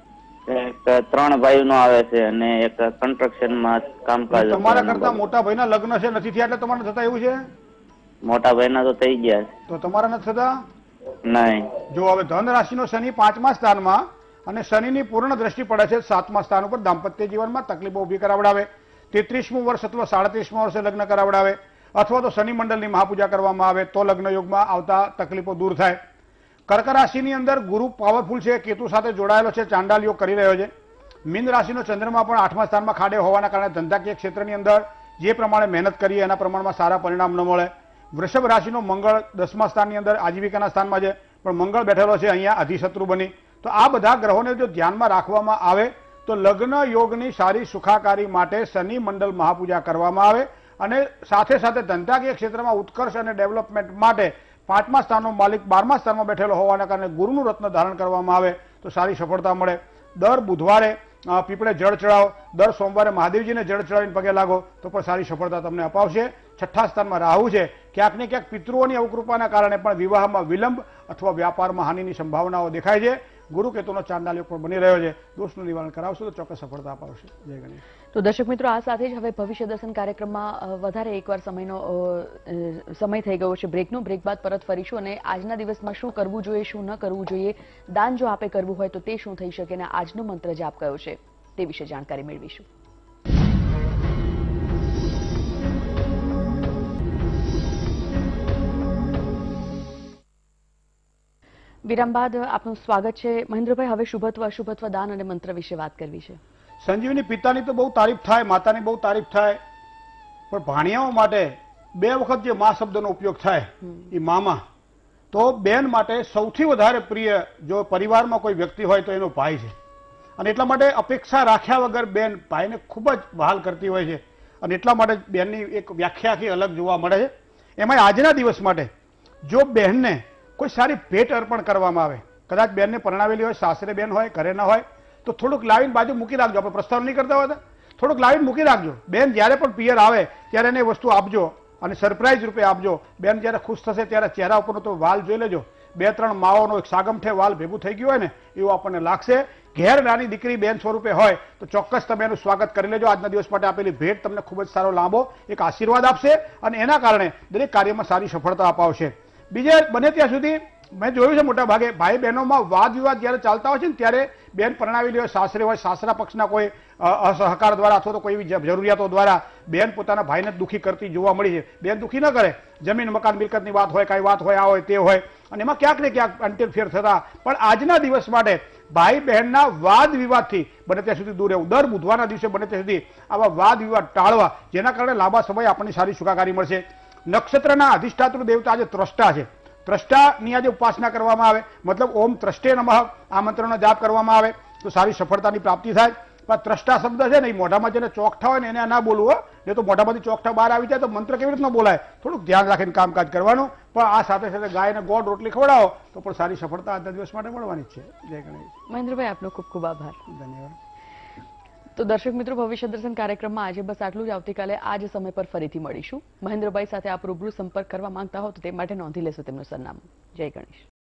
એક ત્રણ ભાઈ નો આવે છે અને એક કન્સ્ટ્રક્શન માં કામકાજ. તમારા કરતા મોટા ભાઈ ના લગ્ન છે નથી થયા એટલે તમારે થતા એવું છે? મોટા ભાઈ ના તો થઈ ગયા. તો તમારા નથી થતા? નહીં. જો હવે ધન રાશિ નો શનિ પાંચમા સ્થાનમાં અને શનિની પૂર્ણ દ્રષ્ટિ પડે છે સાતમા સ્થાન ઉપર, દાંપત્ય જીવનમાં તકલીફો ઉભી કરાવડાવે. તેત્રીસમું વર્ષ અથવા સાડત્રીસમા વર્ષે લગ્ન કરાવડાવે, અથવા તો શનિ મંડળની મહાપૂજા કરવામાં આવે તો લગ્ન યોગમાં આવતા તકલીફો દૂર થાય. કર્ક રાશિની અંદર ગુરુ પાવરફુલ છે, કેતુ સાથે જોડાયેલો છે, ચાંડાલ યોગ કરી રહ્યો છે. મીન રાશિનો ચંદ્રમા પણ આઠમા સ્થાનમાં ખાડે હોવાના કારણે ધંધાકીય ક્ષેત્રની અંદર જે પ્રમાણે મહેનત કરીએ એના પ્રમાણમાં સારા પરિણામ ન મળે. વૃષભ રાશિનો મંગળ દસમા સ્થાનની અંદર આજીવિકાના સ્થાનમાં છે, પણ મંગળ બેઠેલો છે અહીંયા અધિશત્રુ બની. તો આ બધા ગ્રહોને જો ધ્યાનમાં રાખવામાં આવે તો લગ્ન યોગની સારી સુખાકારી માટે શનિ મંડળ મહાપૂજા કરવામાં આવે અને સાથે સાથે ધંધાકીય ક્ષેત્રમાં ઉત્કર્ષ અને ડેવલપમેન્ટ માટે પાંચમા સ્થાનનો માલિક બારમા સ્થાનમાં બેઠેલો હોવાના કારણે ગુરુનું રત્ન ધારણ કરવામાં આવે તો સારી સફળતા મળે. દર બુધવારે પીપળે જળ ચડાવો, દર સોમવારે મહાદેવજીને જળ ચડાવીને પગે લાગો તો પણ સારી સફળતા તમને અપાવશે. છઠ્ઠા સ્થાનમાં રાહુ છે, ક્યાંક ને ક્યાંક પિતૃઓની અવકૃપાના કારણે પણ વિવાહમાં વિલંબ અથવા વ્યાપારમાં હાનિની સંભાવનાઓ દેખાય છે. ગુરુ કેતુનો ચાંડાલ યોગ પણ બની રહ્યો છે. દોષનું નિવારણ કરાવશો તો ચોક્કસ સફળતા અપાવશે. જય ગણેશ. તો દર્શક મિત્રો, આ સાથે જ હવે ભવિષ્ય દર્શન કાર્યક્રમમાં વધારે એકવાર સમયનો સમય થઈ ગયો છે બ્રેકનો. બ્રેક બાદ પરત ફરીશું અને આજના દિવસમાં શું કરવું જોઈએ, શું ન કરવું જોઈએ, દાન જો આપે કરવું હોય તો તે શું થઈ શકે અને આજનો મંત્ર જાપ કયો છે તે વિશે જાણકારી મેળવીશું. વિરામ બાદ આપનું સ્વાગત છે. મહેન્દ્રભાઈ, હવે શુભત્વ અશુભત્વ દાન અને મંત્ર વિશે વાત કરવી છે. સંજીવની પિતાની તો બહુ તારીફ થાય, માતાની બહુ તારીફ થાય, પણ ભાણિયાઓ માટે બે વખત જે મા શબ્દનો ઉપયોગ થાય એ મામા, તો બેન માટે સૌથી વધારે પ્રિય જો પરિવારમાં કોઈ વ્યક્તિ હોય તો એનો ભાઈ છે. અને એટલા માટે અપેક્ષા રાખ્યા વગર બેન ભાઈને ખૂબ જ વહાલ કરતી હોય છે અને એટલા માટે બેનની એક વ્યાખ્યા આખી અલગ જોવા મળે છે. એમાં આજના દિવસ માટે જો બહેનને કોઈ સારી ભેટ અર્પણ કરવામાં આવે, કદાચ બેનને પરણાવેલી હોય, સાસરે બેન હોય, ઘરે ના હોય, તો થોડુંક લાવીને બાજુ મૂકી રાખજો. આપણે પ્રસ્તાવ નહીં કરતા હોય તો થોડુંક લાવીને મૂકી રાખજો. બેન જ્યારે પણ પિયર આવે ત્યારે એને વસ્તુ આપજો અને સરપ્રાઈઝ રૂપે આપજો. બેન જ્યારે ખુશ થશે ત્યારે ચહેરા ઉપરનો તો વાલ જોઈ લેજો, બે ત્રણ માઓનો એક સાગમઠે વાલ ભેગું થઈ ગયું હોય ને એવું આપણને લાગશે. ઘેર નાની દીકરી બેન સ્વરૂપે હોય તો ચોક્કસ તમે એનું સ્વાગત કરી લેજો. આજના દિવસ માટે આપેલી ભેટ તમને ખૂબ જ સારો લાંબો એક આશીર્વાદ આપશે અને એના કારણે દરેક કાર્યમાં સારી સફળતા અપાવશે. બીજે બને ત્યાં સુધી મેં જોયું છે મોટા ભાગે ભાઈ બહેનોમાં વાદ વિવાદ જ્યારે ચાલતા હોય છે ને ત્યારે બેન પરણાવેલી હોય, સાસરે હોય, સાસરા પક્ષના કોઈ અસહકાર દ્વારા અથવા તો કોઈ એવી જરૂરિયાતો દ્વારા બેન પોતાના ભાઈને દુઃખી કરતી જોવા મળી છે. બેન દુઃખી ન કરે, જમીન મકાન મિલકતની વાત હોય, કાંઈ વાત હોય, આ હોય તે હોય, અને એમાં ક્યાંક ને ક્યાંક અંતરફેર થતા. પણ આજના દિવસ માટે ભાઈ બહેનના વાદ વિવાદથી બને ત્યાં સુધી દૂર રહેવું. દર બુધવારના દિવસે બને ત્યાં સુધી આવા વાદ વિવાદ ટાળવા, જેના કારણે લાંબા સમય આપણને સારી સુખાકારી મળશે. નક્ષત્રના અધિષ્ઠાતૃ દેવતા આજે ત્રષ્ટા છે. ત્રષ્ટાની આજે ઉપાસના કરવામાં આવે, મતલબ ઓમ ત્રષ્ટે નમઃ આ મંત્રનો જાપ કરવામાં આવે તો સારી સફળતાની પ્રાપ્તિ થાય. પણ ત્રષ્ટા શબ્દ છે ને એ મોઢામાં જેને ચોકઠા હોય ને એને ના બોલવું, નહીં તો મોઢામાંથી ચોકઠા બહાર આવી જાય તો મંત્ર કેવી રીતના બોલાય. થોડુંક ધ્યાન રાખીને કામકાજ કરવાનું. પણ આ સાથે સાથે ગાયને ગોળ રોટલી ખવડાવો તો પણ સારી સફળતા આજના દિવસ માટે મળવાની જ છે. જય ગણેશ. મહેન્દ્રભાઈ, આપનો ખૂબ ખૂબ આભાર. ધન્યવાદ. તો દર્શક મિત્રો, ભવિષ્ય દર્શન કાર્યક્રમમાં આજે બસ આટલું જ. આવતીકાલે આ જ સમય પર ફરીથી મળીશું. મહેન્દ્રભાઈ સાથે આપ રૂબરૂ સંપર્ક કરવા માંગતા હો તો તે માટે નોંધી લેશો તેમનું સરનામું. જય ગણેશ.